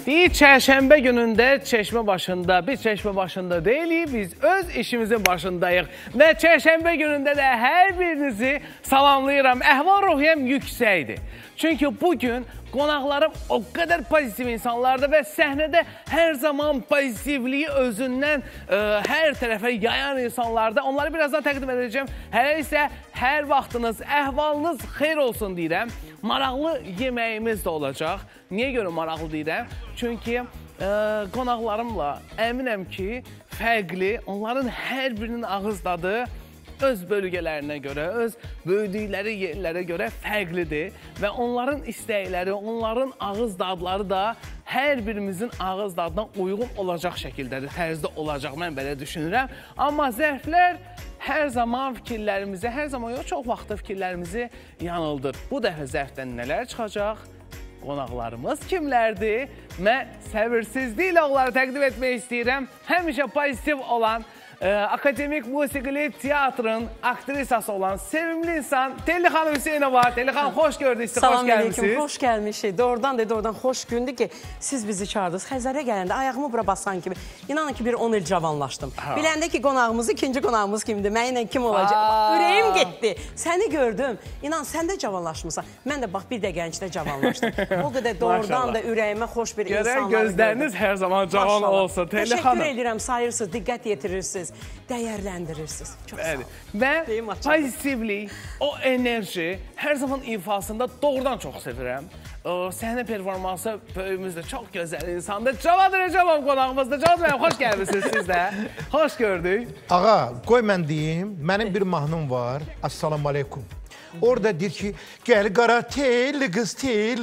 Bir çərşənbə günündə çeşmə başında, biz çeşmə başında deyilik, biz öz işimizin başındayıq. Və çərşənbə günündə də hər birinizi salamlayıram. Əhval-ruhiyyəm yüksəkdir. Çünki bugün qonaqlarım o qədər pozitiv insanlardır və səhnədə hər zaman pozitivliyi özündən hər tərəfə yayan insanlardır. Onları birazdan təqdim edəcəm. Hələ isə hər vaxtınız, əhvalınız xeyr olsun deyirəm. Maraqlı yeməyimiz də olacaq. Niyə görə maraqlı deyirəm? Çünki qonaqlarımla əminəm ki, fərqli, onların hər birinin ağız dadı öz bölgələrinə görə, öz böyüdükləri yerlərə görə fərqlidir və onların istəkləri, onların ağız dadları da hər birimizin ağız dadına uyğun olacaq şəkildədir, tərzdə olacaq, mən belə düşünürəm. Amma zərflər hər zaman fikirlərimizi, hər zaman yox, çox vaxtda fikirlərimizi yanıldır. Bu dəfə zərfdən nələr çıxacaq? Qonaqlarımız kimlərdir? Mən səbirsizliklə onları təqdim etmək istəyirəm. Həmişə pozitiv olan, Akademik Musiqili Teatrın aktrisası olan sevimli insan Telli xanım Hüseynova. Telli xanım, xoş gördük sizi, xoş gəlmişsiniz. Salam aleyküm, xoş gəlmişik. Doğrudan xoş gündür ki, siz bizi çağırdınız. Xəzərə gələndə ayağımı bura basan kimi, inanın ki, bir 10 il cavanlaşdım. Biləndə ki, qonağımız, ikinci qonağımız kimdir, mənimlə kim olacaq? Ürəyim getdi. Səni gördüm, inan, sən də cavanlaşmışsan. Mən də bax, bir də gəncdə cavanlaşdım. O qədər doğrudan da ürəyimə xoş bir insanları gördüm. Gözləriniz hər zaman cavan olsun. Telli xanım. Təşəkkür edirəm, sayırsınız, diqqət yetirirsiniz. Dəyərləndirirsiniz. Çox sağ olun. Və pozitivlik, o enerji hər zaman ifasında doğrudan çox sevirəm. Səhnə performansı böyümüz də çox gözəl insandır. Cavad Rəcəbov qonağımızdır. Cavad bəy, xoş gəlmişsiniz siz də. Xoş gördük. Ağa, qoy mən deyim, mənim bir mahnım var. Assalamu aleykum. Orada deyir ki, gəl qara telli qız,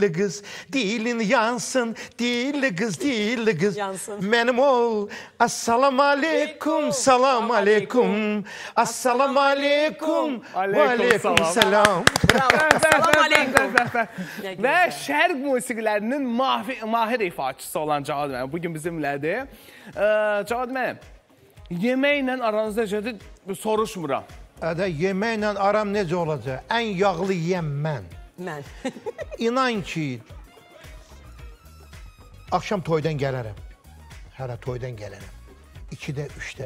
dilin yansın, dilli qız, mənim ol. Assalamu aleykum, salam aleykum, assalamu aleykum, və aleykum salam. Salam aleykum. Və şərq musiqilərinin mahir ifaçısı olan Cavad mənim bugün bizimlədir. Cavad mənim, yeməklə aranızda necədir, soruşmuram. Yeməklə aram necə olacaq? Ən yağlı yiyəm mən. Mən. İnan ki, axşam toydan gələrəm. Hələ toydan gələrəm. 2-də, 3-də.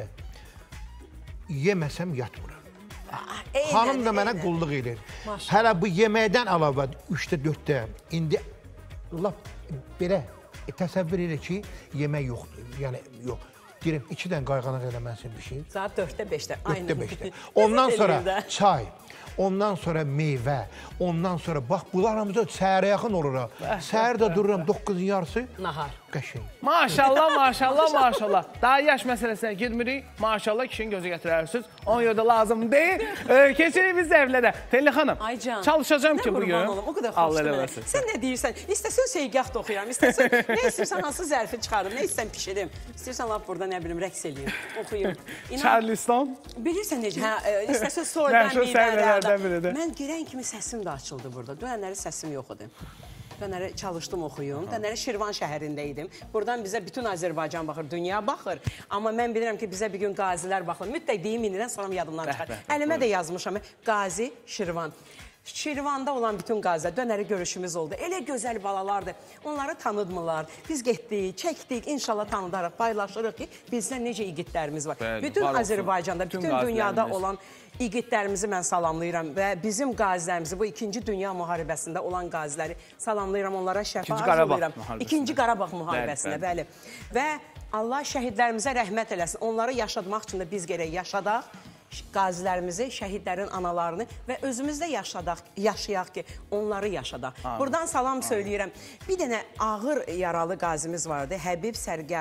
Yeməsəm yatmıram. Xanım da mənə qulluq edir. Hələ bu yeməkdən əlavə 3-də, 4-də. İndi lap belə təsəvvür edir ki, yemək yoxdur. Yəni, yox. Deyirəm, 2-dən qayğanaq eləməsin bir şey. Saat 4-də, 5-də. 4-də, 5-də. Ondan sonra çay, ondan sonra meyvə, ondan sonra, bax, bunlarımızda səhərə yaxın oluram. Səhər də dururam, 9-un yarısı. Nahar. Qəşəng. Maşallah. Daha yaş məsələsinə girmirik. Maşallah, kişinin gözü gətirərsiniz. Ona görə də lazım deyil. Keçirik biz zərflərə. Telli xanım, çalışacağım ki bugün. O qədər xoşdur mənə. Sən nə deyirsən? İstəsən seygah da oxuyam, istəsən nə istəyirsən, hansı zərfi çıxarım, nə istəyirsən pişirim. İstəyirsən laf burada, nə bilim, rəqs eləyim, oxuyum. Charleston. Bilirsən necə, istəsən soydan bir mən girən kimi səsim də açıldı burada. Dönənləri səsim yox idi. Dönəri çalışdım oxuyum. Dönəri Şirvan şəhərində idim. Buradan bizə bütün Azərbaycan baxır, dünya baxır. Amma mən bilirəm ki, bizə bir gün qazilər baxır. Mütləq deyim, indidən sonra yadımdan çıxar. Əlimə də yazmışam, Qazi Şirvan. Şirvanda olan bütün qazilər, dönəri görüşümüz oldu. Elə gözəl balalardır. Onları tanıdmırlar. Biz getdik, çəkdik, inşallah tanıdarıq, paylaşırıq ki, bizdə necə igidlərimiz var. Bütün Azərbaycanda, bütün dünyada olan igidlərimizi mən salamlayıram və bizim qazilərimizi, bu 2-ci Dünya müharibəsində olan qaziləri salamlayıram, onlara şəfa arzulayıram. 2-ci Qarabağ müharibəsində, bəli. Və Allah şəhidlərimizə rəhmət eləsin. Onları yaşatmaq üçün də biz gərək yaşadaq. Qazilərimizi, şəhidlərin analarını və özümüz də yaşayaq ki, onları yaşadaq. Buradan salam söyləyirəm. Bir dənə ağır yaralı qazimiz vardı, Həbib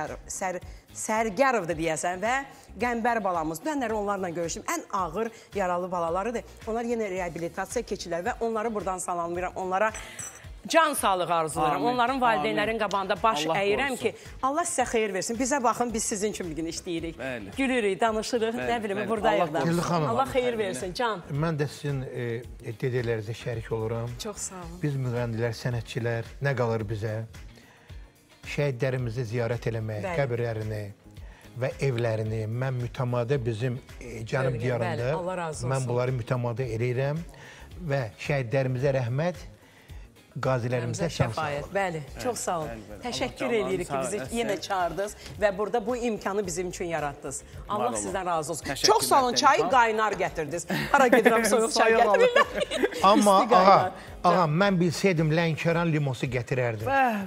Sərgərovdur deyəsən və Qəmbər balamız. Dönəri onlarla görüşdüm. Ən ağır yaralı balalarıdır. Onlar yenə reabilitasiya keçirlər və onları buradan salamlayıram. Onlara can sağlığı arzulayıram. Onların valideynlərin qabağında baş əyirəm ki, Allah sizə xeyir versin. Bizə baxın, biz sizin üçün bir gün işləyirik. Gülürük, danışırıq, nə bilim, buradayıq da. Allah xeyir versin, can. Mən də sizin dedələrinizə şərik oluram. Çox sağ olun. Biz müğənnilər, sənətçilər, nə qalır bizə? Şəhidlərimizi ziyarət eləmək, qəbirlərini və evlərini. Mən mütəmadi bizim cənub diyarında, mən bunları mütəmadi eləyirəm və şəhidlərimizə rəhmət, qazilərimizə şan sağ olun. Bəli, çox sağ olun. Təşəkkür edirik ki, bizi yenə çağırdınız və burada bu imkanı bizim üçün yaratdınız. Allah sizdən razı olsun. Çox sağ olun, çayı qaynar gətirdiniz. Hara gedirəm, soyuq çay gətirirlər. Amma, ağa, mən bilsəydim Lənkəran limosu gətirərdim.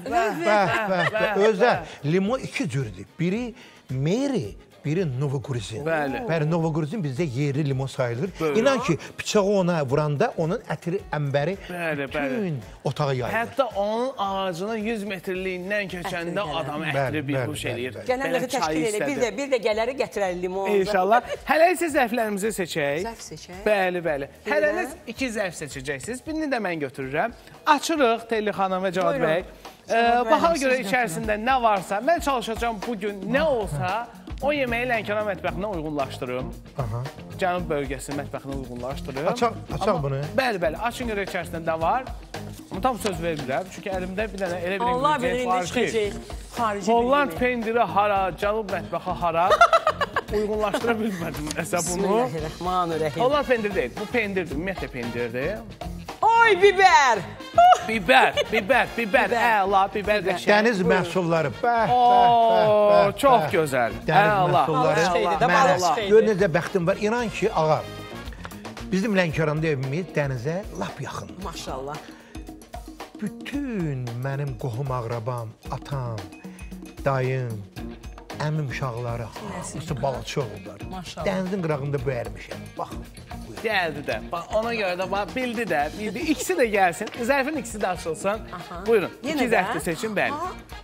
Özdə limon iki cürdür. Biri Meri, biri Novogoruzin. Bəli, Novogoruzin bizdə yerli limon sayılır. İnan ki, bıçağı ona vuranda onun ətiri, əmbəri bütün otağa yayılır. Hətta onun ağacının 100 metrliyindən keçəndə adamı ətiri bir huş eləyir. Gələnləri təşkil edir. Bir də gələri gətirər limon. İnşallah. Hələ isə zərflərimizi seçək. Zərf seçək. Bəli. Hələniz 2 zərf seçəcəksiniz. Birini də mən götürürəm. Açırıq Telli xanım və Cavad bəy. Baxa görə içərisində nə varsa, mən çalışacağım bugün nə olsa o yeməyi Lənkəran mətbəxinə uyğunlaşdırım. Cənub bölgəsinin mətbəxinə uyğunlaşdırım. Açaq bunu. Bəli, açın görə içərisində nə var. Amma tam söz verirəm. Çünki əlimdə bir dənə elə bir ingredient var ki, Holland pendiri hara, Cənub mətbəxi hara uyğunlaşdıra bilmədim nəsə bunu. Bismillahirrahmanirrahim. Holland pendiri deyil, bu pendirdir, ümumiyyətlə pendirdir. Oy, biber! Bibər, əla, bibər qəşəng. Dəniz məhsulları, Çox gözəl. Dəniz məhsulları. Gör necə bəxtim var. İnan ki, ağa, bizim Lənkəranda evimiz dənizə lap yaxın. Maşallah. Bütün mənim qohum ağrabam, atam, dayım, əmim uşaqları, hamısı balıqçı oldular. Dənizin qırağında böyərmişəm. Baxın. Gəldi də. Ona görə də bildi də. İkisi də gəlsin. Zərfin ikisi də açılsın. Buyurun. 2 zərfdə seçin, bəli.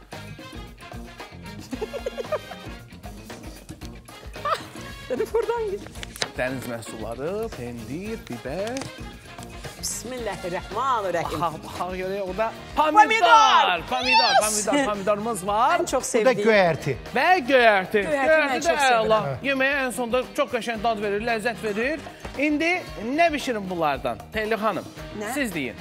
Buradan git. Dəniz məhsulları, pendir, bibər. Bismillahirrahmanirrahim. Baxaq görək, orada pomidorumuz var. Ən çox Bu da sevdiyim. göyərti. Və göyərti. Göyərti də əla. Yeməyə ən sonunda çox qəşəng dad verir, ləzzət verir. İndi nə bişirin bunlardan? Telli xanım, siz deyin.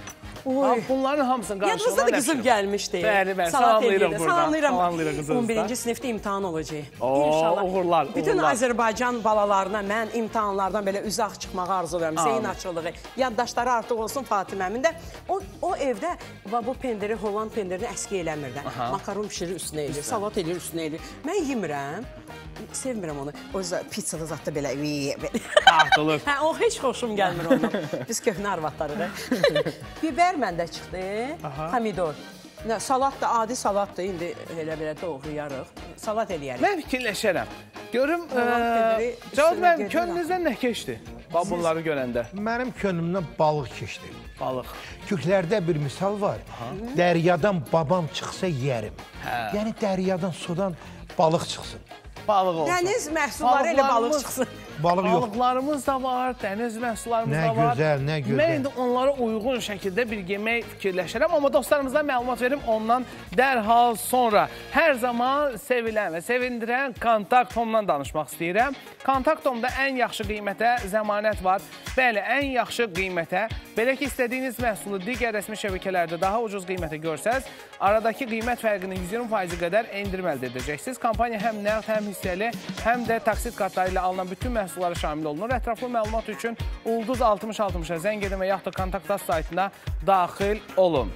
Bunların hamısının qarşılığına yadınızda da qızım gəlmişdi. Bəli, salamlayırıq buradan. Salamlayıram qızınızda. 11-ci sinifdə imtahan olacaq. İnşallah. Uğurlar. Bütün Azərbaycan balalarına mən imtahanlardan belə uzaq çıxmağı arzulayıram. Zeyn açılığı, yaddaşları artıq olsun Fatiməmin də. O evdə bu pendiri, Holland pendirini əski eləmir də. Makaron pişirir üstünə edir, salat edir üstünə edir. Mən yemirəm. Sevmirəm onu. O yüzden pizzalı zatda belə tartılır. O heç xoşum gəlmir ondan. Biz köhnə arvadlarıq. Biber məndə çıxdı. Pomidor. Salat da adi salatdır. İndi elə-belə doğrayarıq. Salat eləyərik. Mən fikirləşərəm. Görüm, Cavad mənim könlünüzdən nə keçdi? Bunları görəndə. Mənim könlümdən balıq keçdi. Balıq. Türklərdə bir misal var. Dəryadan babam çıxsa yeyərim. Yəni dəryadan, sudan balıq çıxsın. Balıq olsun. Dəniz məhsulları elə balıq çıxsın. Balıq yox. Balıqlarımız da var, dəniz məhsullarımız da var. Nə gözəl, nə gözəl. Mən indi onlara uyğun şəkildə bir yemək fikirləşirəm, amma dostlarımızdan məlumat verim ondan dərhal sonra. Hər zaman sevilən və sevindirən Kontaktomdan danışmaq istəyirəm. Kontaktomda ən yaxşı qiymətə zəmanət var. Bəli, ən yaxşı qiymətə. Belə ki, istədiyiniz məhsulu digər rəsmi şəbəkələrdə daha ucuz qiymətə görsəz, aradakı qiymət fərqini 120% qədər endirim əldə edəcəksiniz. Kampaniya həm nəqd, həm hissəli, həm də taksit kartları ilə alınan bütün məhsullara şamil olunur. Ətraflı məlumat üçün Ulduz 6060-a zəng edin və yaxud da Kontaktas saytına daxil olun.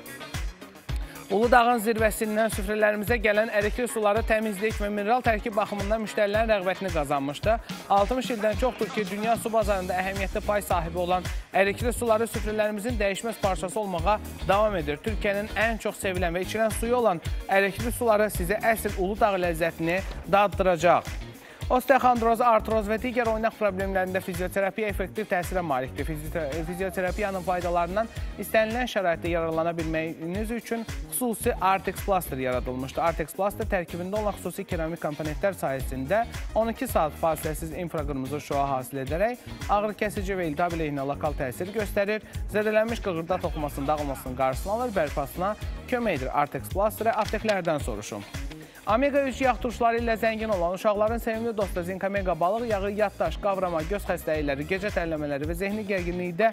Uludağın zirvəsindən süfrələrimizə gələn ərikli suları təmizlik və mineral tərkib baxımından müştərilərin rəğbətini qazanmışdı. 60 ildən çoxdur ki, dünya su bazarında əhəmiyyətli pay sahibi olan ərikli suları süfrələrimizin dəyişməz parçası olmağa davam edir. Türkiyənin ən çox sevilən və içilən suyu olan ərikli suları sizə əsl Uludağ ləzzətini daddıracaq. Osteoxondroz, artroz və digər oynaq problemlərində fizioterapiya effektiv təsirə malikdir. Fizioterapiyanın faydalarından istənilən şəraitdə yararlana bilməyiniz üçün xüsusi Artex Plaster yaradılmışdır. Artex Plaster tərkibində olan xüsusi keramik komponentlər sayəsində 12 saat fasiləsiz infraqırmızı şoa hasil edərək ağrı kəsici və iltihab əleyhinə lokal təsir göstərir. Zədələnmiş qığırda toxumasının dağılmasının qarşısını alır, bərpasına kömək edir. Artex Plasterə apteklərdən soruşun. Omega 3 yağ turşuları ilə zəngin olan uşaqların sevimli dostu Zinkomega balıq yağı yaddaş, qavrama, göz xəstəlikləri, gecə tərləmələri və zehni gərginlikdə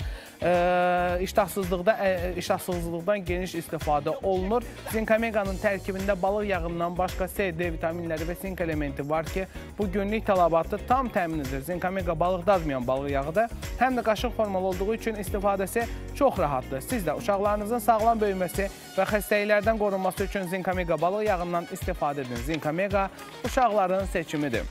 iştahsızlıqdan geniş istifadə olunur. Zinkomeganın tərkibində balıq yağından başqa C, D vitaminləri və sink elementi var ki, bu günlük tələbatı tam təmin edir. Zinkomega balıq dazmayan balıq yağıdır. Həm də qaşıq formalı olduğu üçün istifadəsi çox rahatdır. Siz də uşaqlarınızın sağlam böyüməsi və xəstəliklərdən qorunması üçün Zinkomega balıq yağından istifadə edin. Zinkomega uşaqların seçimidir.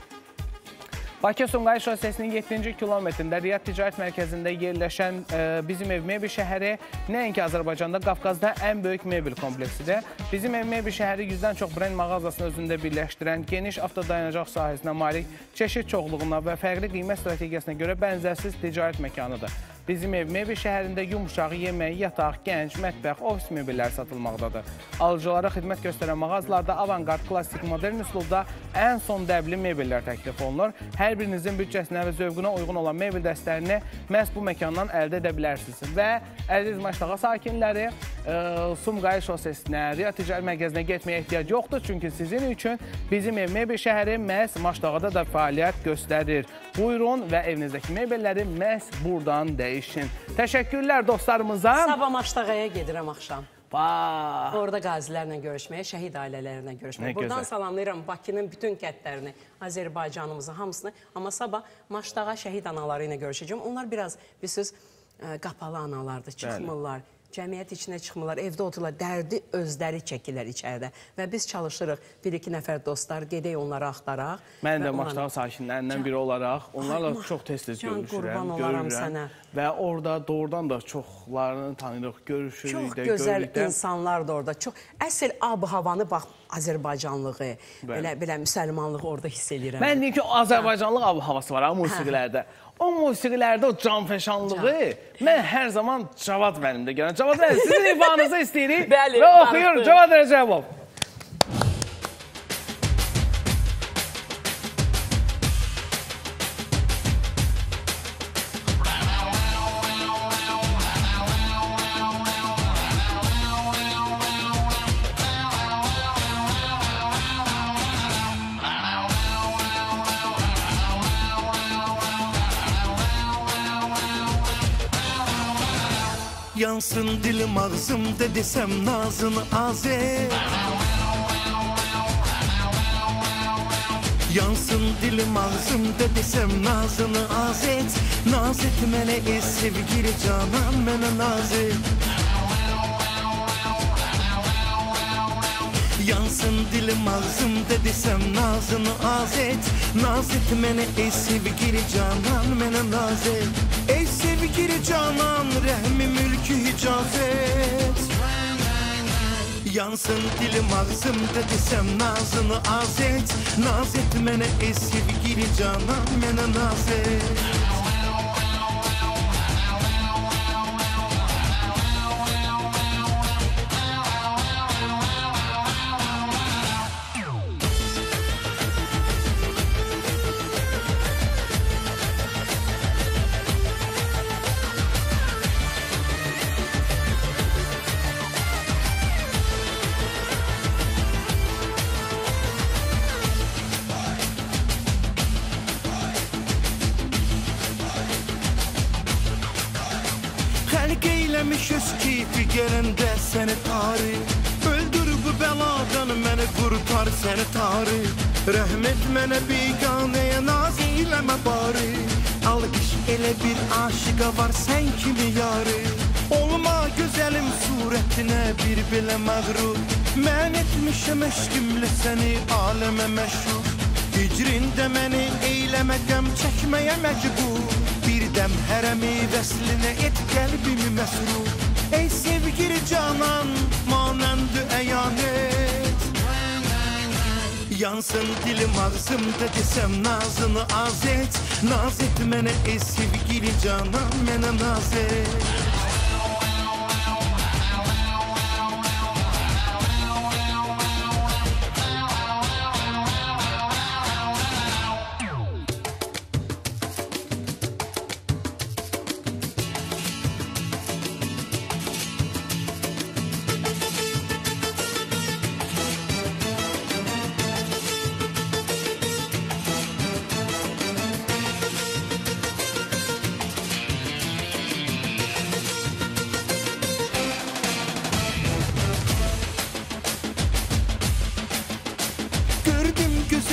Bakı-Sumqayıt şosesinin 7-ci kilometrində Riyad Ticarət Mərkəzində yerləşən Bizim Ev Mebel şəhəri nəinki Azərbaycanda, Qafqazda ən böyük mebel kompleksidir. Bizim Ev Mebel şəhəri 100-dən çox brend mağazasını özündə birləşdirən, geniş avtodayanacaq sahisinə malik, çeşid çoxluğuna və fərqli qiymət strategiyasına görə bənzərsiz ticarət məkanıdır. Bizim Ev Mebel şəhərində yumuşaq, yemək, yataq, gənc, mətbəx, ofis mebelləri satılmaqdadır. Alıcılara xidmət göstərən mağazalarda avangard, klassik, modern üslubda ən son dəbli mebellər təklif olunur. Hər birinizin büdcəsinə və zövqünə uyğun olan mebel dəstlərini məhz bu məkandan əldə edə bilərsiniz. Və əziz Maştağa sakinləri, Sumqayıt şosesinə, Riyad Ticarət Mərkəzinə getməyə ehtiyac yoxdur. Çünki sizin üçün Bizim Ev Mebel şəhəri məhz Maştağada da fəaliyyət göstərir. Buyurun və evinizdəki mebelləri məhz buradan dəyişin. Təşəkkürlər dostlarımıza. Sabah Maştağaya gedirəm axşam. Vay. Orada qazilərlə görüşməyə, şəhid ailələrlə görüşməyə. Buradan salamlayıram Bakının bütün kəndlərini, Azərbaycanımızı, hamısını. Amma sabah Maştağa şəhid anaları ilə görüşəcəm. Onlar biraz, bilirsiniz, qapalı analardır, çıxmırlar. Cəmiyyət içinə çıxmırlar, evdə otururlar, dərdi özləri çəkirlər içəridə. Və biz çalışırıq, bir-iki nəfər dostlar, gedək onları axtaraq. Mən də Maştağa sakinlərindən biri olaraq, onlarla çox tez-tez görüşürəm, görürəm. Və orada doğrudan da çoxlarını tanıyırıq, görüşürük də, görürük də. Çox gözəl insanlar da orada. Əsl ab-havanı, bax, Azərbaycanlığı, belə müsəlmanlığı orada hiss edirəm. Mən deyim ki, Azərbaycanlıq ab-havası var, musiqilərdə. O musiqilərdə o canfəşanlığı mən hər zaman Cavad mənimdə görürəm. Cavad mənim, sizin ifanızı istəyirik və oxuyur Cavad Rəcəbov. Yansın dilim ağzımda desəm nazını az et. Yansın dilim ağzımda desəm nazını az et. Naz et mənə sevgili canan, mənə naz et. Yansın dilim ağzımda desəm nazını az et. Naz et mənə sevgili canan, mənə naz et. Ey sevgili canan, rəhmi mülkü icazet. Yansın dilim ağzımda desəm nazını az et. Naz et mənə sevgili canan, mənə naz et. Xəlq eyləmiş öz keyfi gələndə səni tarif. Öldür bu bəladan məni qurtar səni tarif. Rəhmət mənə biganəyə naz eyləmə bari. Alqış elə bir aşıqa var sən kimi yarı. Olma gözəlim surətinə bir belə məğrur. Mən etmişəm eşqimlə səni aləmə məşhur. Hicrində məni eyləmə qəm çəkməyə məcbur. Birdəm hərəmi vəslinə et qəlbimi məsrur. Ey sevgili canan, manəndü əyan et. Yansın dilim ağzımda desəm nazını az et. Naz et mənə ey sevgili canan, mənə naz et.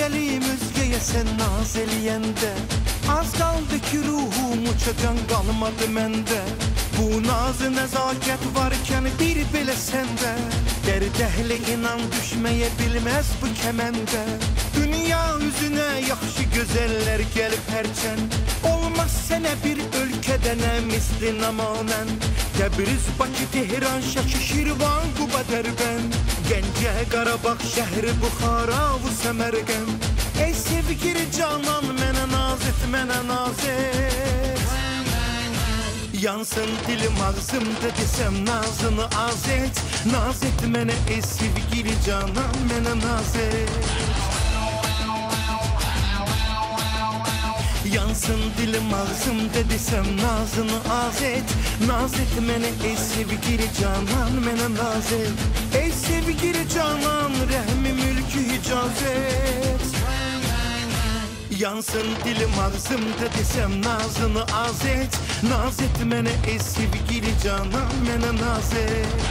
gözəlim özgəyə sən naz eləyəndə az qaldı ki ruhum uçacan qalmadı məndə bu nazı nəzakət varkən bir belə səndə dərdəhli inan düşməyə bilməz bu kəməndə dünya üzünə yaxşı gözəllər gəlib hərçənd olmaz sənə bir ölkədə nə misli namanən Təbriz, Bakı, Tehran, Şəki, Şirvan, Quba, Dərbənd Gəncə, Qarabağ, şəhri, Buxara, bu Səmərqənd Ey sevgili canan, mənə naz et, mənə naz et Yansın dilim ağzımda desəm nazını az et Naz et mənə ey sevgili canan, mənə naz et Yansın dilim ağzımda desəm nazını az et Naz et mənə ey sevgili canan, mənə naz et Ey sevgili canan, rəhmi mülkü hicaz et Yansın dilim ağzımda desəm nazını az et Naz et mənə ey sevgili canan, mənə naz et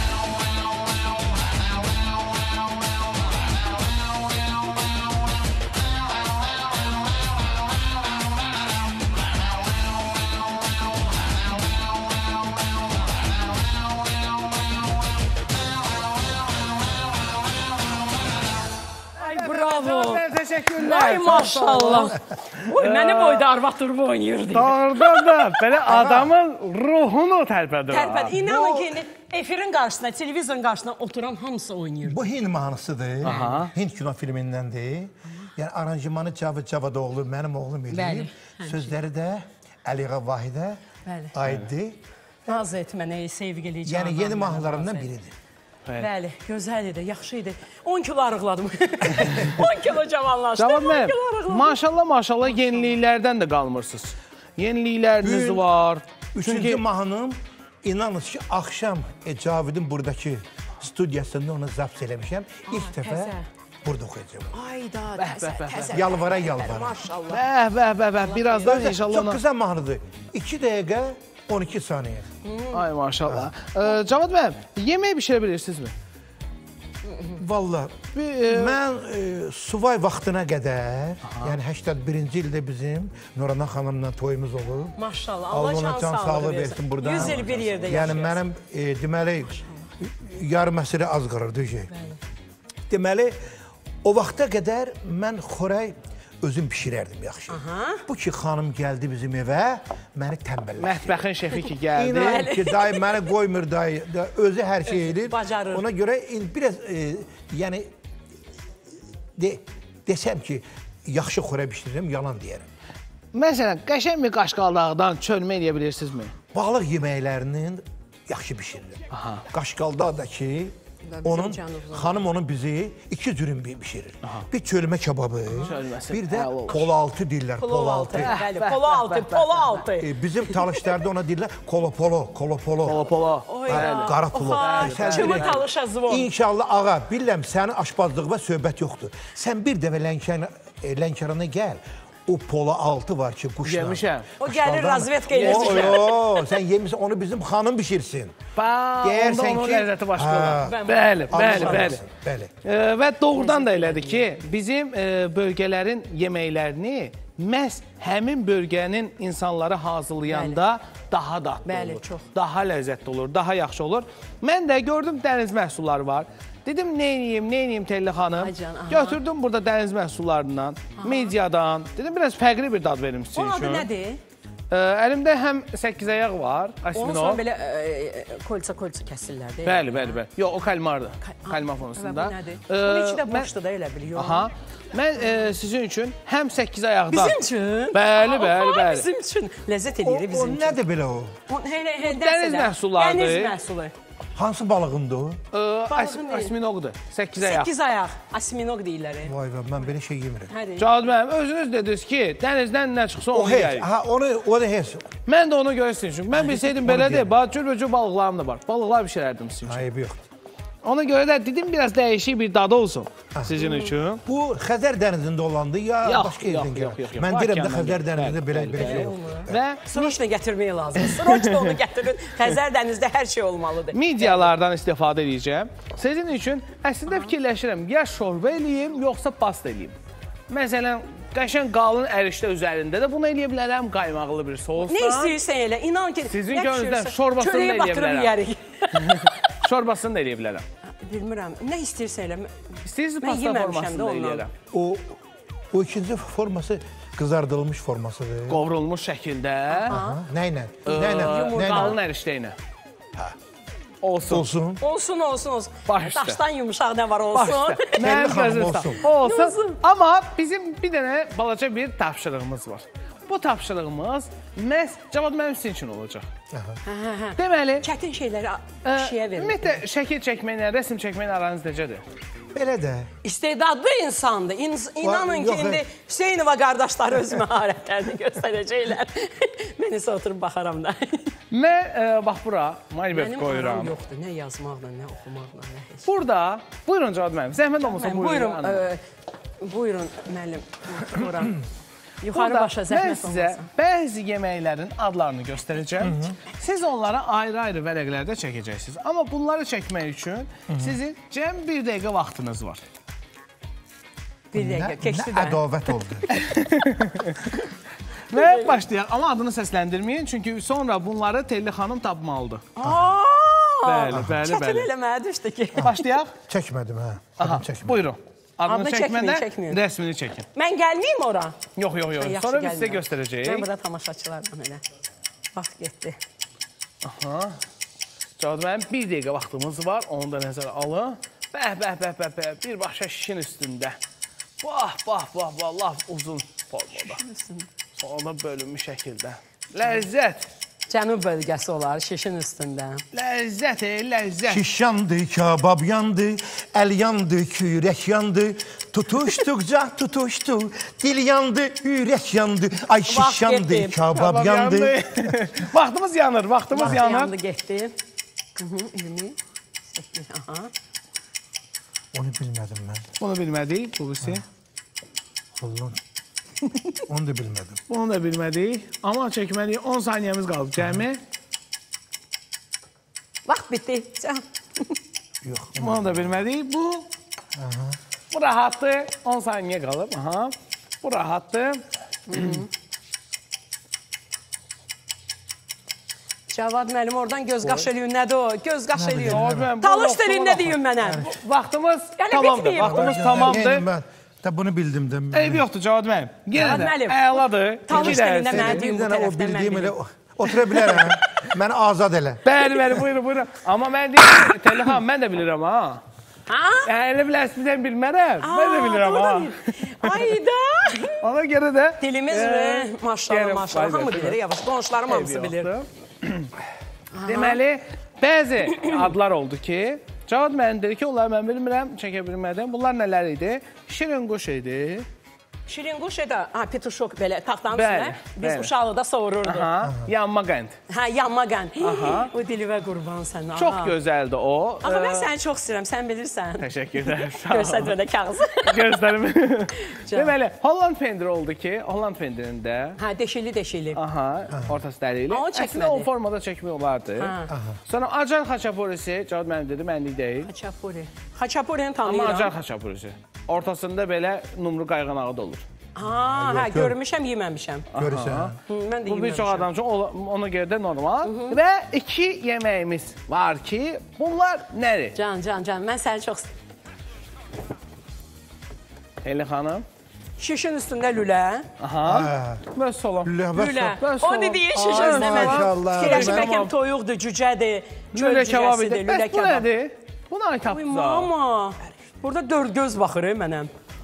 Teşekkürler. Ay maşallah. Oy, məni boyda arvad durub oynayırdı. Doğrudan da belə adamın ruhunu tərpədir. Tərpəd. İnanın ki, efirin qarşısına, televizorun qarşısına oturan hamısı oynayırdı. Bu Hind mahnısıdır. Hind kino filmindəndir. Yəni aranjmanı Cavit Cavadoğlu mənim oğlum eləyib. Sözləri də Əliğa Vahidə aiddir. Naz et mənə ey sevgili canan. Yəni yeni mahnılarımdan biridir. Bəli, gözəl idi, yaxşı idi. 10 kilo arıqladım. 10 kilo cavanlaşdım, 10 kilo arıqladım. Maşallah yeniliklərdən də qalmırsınız. Yenilikləriniz var. Üçüncü mahnım, inanın ki, axşam Cavidin buradakı studiyasında onu zapt eləmişəm. İlk dəfə burada oxuyacağım. Ayda, təzə. Yalvara. Maşallah. Bəh, birazdan inşallah. Çox qısa mahnıdır. 2 dəqiqə 12 saniyə. Ay maşallah. Cavad bəy, yemək bişirə bilirsinizmi? Vallahi, mən suvay vaxtına qədər, yəni 81-ci ildə bizim Nurana xanımla toyumuz olur. Maşallah, Allah can sağlığı versin. 100 il bir yerdə yaşayasın. Yəni mənim, deməli, yarım əsrə az qalırdı. Deməli, o vaxta qədər mən xörək özüm pişirərdim yaxşı. Bu ki, xanım gəldi bizim evə, məni təmbəlləşdi. Mətbəxin şefi ki, gəldi. İnan ki, dayı məni qoymur dayı, özü hər şey edir. Bacarır. Ona görə biraz, yəni, desəm ki, yaxşı xörək pişirirəm, yalan deyərəm. Məsələn, qəşəng bir qaşqaldağdan çölmə eləyə bilirsinizmi? Balıq yeməklərinin yaxşı pişirilir. Qaşqaldağdakı, xanım onun bizi 2 cürüm pişirir. Bir çölmə kebabı, bir də polaltı deyirlər. Polaltı. Polaltı. Bizim talışlarda ona deyirlər kolopolo. Qara polo. Kimi talışa zvon. İnşallah ağa, bilirəm sənin aşpazlığına söhbət yoxdur. Sən bir dəfə Lənkərana gəl. O polo altı var ki, quşla. Yemişəm. O gəlir razvetka eləyəcək. Yox, sən yemişsən, onu bizim xanım bişirsin. Onda onun ləzzəti başqa olur. Bəli. Və doğrudan da elədir ki, bizim bölgələrin yeməklərini məhz həmin bölgənin insanları hazırlayanda daha dadlı olur. Daha ləzzətli olur, daha yaxşı olur. Mən də gördüm dəniz məhsulları var. Dedim, neyniyim Telli xanım? Götürdüm burada dəniz məhsullarından, mediadan. Dedim, biraz fərqli bir dad verim sizin üçün. Onun adı nədir? Əlimdə həm 8 ayaq var, Onun sonra belə kolça kəsirlər, deyil? Bəli. Yox, o kalmardır. Kalmar fonusunda. Bu nədir? Bunun içi də boşdur da elə biliyor. Mən sizin üçün həm 8 ayaqdan... Bizim üçün? Bəli. Bizim üçün ləzzət edir bizim üçün. O nədir belə o? Dəniz məhsullardır. Dəniz məhsulu. Hansı balığındır? Asminoqdur. 8 ayaq. 8 ayaq. Asminoq deyirlər. Vay be, mən belə şey yemirəm. Cavad mənim, özünüz dediniz ki, dənizdən nə çıxsa onu yiyək. O da heç. Mən də onu görürsün üçün. Mən bilsəydim belədir, cürbəcür balıqlarım da var. Balıqlar bişirərdim sizin üçün. Ayıbı yoxdur. Ona görə də dedim, biraz dəyişik bir dadı olsun sizin üçün. Bu Xəzər dənizində olandı ya başqa yerdən gəlir? Yox. Mən deyirəm də Xəzər dənizində belə şey olur. Və Sroçla gətirməyə lazım. Sroçla onu gətirin. Xəzər dənizdə hər şey olmalıdır. Medialardan istifadə edəcəm. Sizin üçün əslində fikirləşirəm, ya şorba eləyim, yoxsa pasta eləyim. məsələn, qəşən qalın ərişdə üzərində də bunu eləyə bilərəm, qaymaqlı bir sousla. Nə istəyirsən elə, inan ki, sizin gönlünüzdən şorbasını da eləyə bilərəm. Şorbasını da eləyə bilərəm. Bilmirəm, nə istəyirsən elə. İstəyirsiniz pasta formasını da eləyərəm. O ikinci forması qızardılmış formasıdır. Qovrulmuş şəkildə. Nə ilə? Qalın ərişdə ilə. Olsun. Olsun. Başda. Daşdan yumuşaq nə var olsun. Mənim gözüm olsun. Amma bizim bir dənə balaca bir tapşırığımız var. Bu tapşırığımız məhz Cavad mənim sizin üçün olacaq. Deməli, çətin şeyləri kişiyə verin. Ümumiyyətlə, şəkil çəkməklə, rəsm çəkməklə aranız necədir? Belə də. İstedadlı insandır. İnanın ki, indi Hüseynova qardaşları öz məharətlərini göstərəcəklər. Mən isə oturub baxaram da. Mən, bax bura, malibət qoyuram. Mənim yoxdur, nə yazmaqla, nə oxumaqla, nə heç. Burada, buyurun Cavad mənim, zəhmət olmasa buyurun. Buyurun, müəllim, bura. Yuxarı başa zəhmət olmasa. Mən sizə bəzi yeməklərin adlarını göstərəcəm. Siz onlara ayrı-ayrı vərəqlərdə çəkəcəksiniz. Amma bunları çəkmək üçün sizin cəm 1 dəqiqə vaxtınız var. 1 dəqiqə, keçdi də. Nə ədavət oldu. Və başlayaq. Amma adını səsləndirməyin, çünki sonra bunları Telli xanım tapmalıdır. Bəli. Çətin eləməyə düşdü ki. Başlayaq. Çəkmədim, hə. Aha, buyurun. Adını çəkmədən rəsmini çəkin. Mən gəlməyim ora? Yox. Sonra biz sizə göstərəcəyik. Mən burada tamaşaçılardan elə. Vaxt getdi. Aha. Cavad mənim 1 dəqiqə vaxtımız var. Onu da nəzərə alın. Bəh. Birbaşa şişin üstündə. Bax. Laf uzun formada. Sonra da bölünmüş şəkildə. Ləzzət. Cənub bölgəsi olar, şişin üstündə. Ləzzət. Şiş yandı, kabab yandı, əl yandı, kürək yandı. Tutuşduqca tutuşdu, dil yandı, ürək yandı. Ay şiş yandı, kabab yandı. Vaxtımız yanır. Vaxt yandı, getdi. 28, aha. Onu bilmədim mən. Bunu bilmədik, bu birisi. Allah'ım. Onu da bilmədim. Bunu da bilmədik. Amma çəkməliyik. 10 saniyəmiz qalıb. Cəmi. Vaxt bitdi. Yox. Bunu da bilmədik. Bu rahatdır. 10 saniyə qalıb. Aha. Bu rahatdır. Cavad müəllim oradan göz qaş eləyir. Nədir o? Göz qaş eləyir. Bilmirəm. Talış deyin, nə deyin mənə? Vaxtımız Yəni tamamdır. bitməyib. Vaxtımız tamamdır. Mən bunu bildim də. Eyb yoxdur Cavad müəllim. Cavad Yenə də müəllim. əladır. Talış dilində mənə deyin bu O tərəfdən mən bildiyim elə bilin. otura bilərəm. Məni azad elə. Bəli, buyurun. Amma mən deyim, Telli xanım, mən də bilirəm ha. Ha? Elə bilərsin, sən bilmərəm. Mən də bilirəm ha. Ayda. Ona görə də... Dilimiz maşallah. Hamı bilir, yavaş. Qonşularım hamısı bilir. Deməli, bəzi adlar oldu ki, Cavad müəllim dedi ki, onları mən bilmirəm, çəkə bilmədim. Bunlar nələr idi? Şirin quş idi. Şirin quş da, petuşok belə taxtanın üstünə. Biz uşaqlıqda savururduq. Yanma qənd. Yanma qənd. O dilimə qurban sən. Çox gözəldir o. Axı, mən səni çox istəyirəm, sən bilirsən. Təşəkkürlər. Göstərmədə kağız. Göstərim. Deməli, Holland pendiri oldu ki, Holland pendirində... Deşili. Ortası dəliyli. Əslində o formada çəkmək olardı. Sonra acar xaçapurisi, Cavad müəllim dedi, mənlik deyil. Xaçapurini tanıyıram. Amma acar xaçapurisi. Ortasında belə numru qayğanağı da olur. Görmüşəm, yeməmişəm. Görürsən. Mən də Bu bir çox adam üçün ona görə də normal. Və 2 yeməyimiz var ki, bunlar nədir? Can, mən səni çox... Telli xanım. Şişin üstündə lülə. Və solam. Lülə. O dediyi şişin üstündə mən. Fikirləşməkəm toyuqdur, cücədir, göl cücəsidir, lülə kebab. Bu nədir? Bunu ay tapdınız. Mama, burada 4 göz baxır mənəm.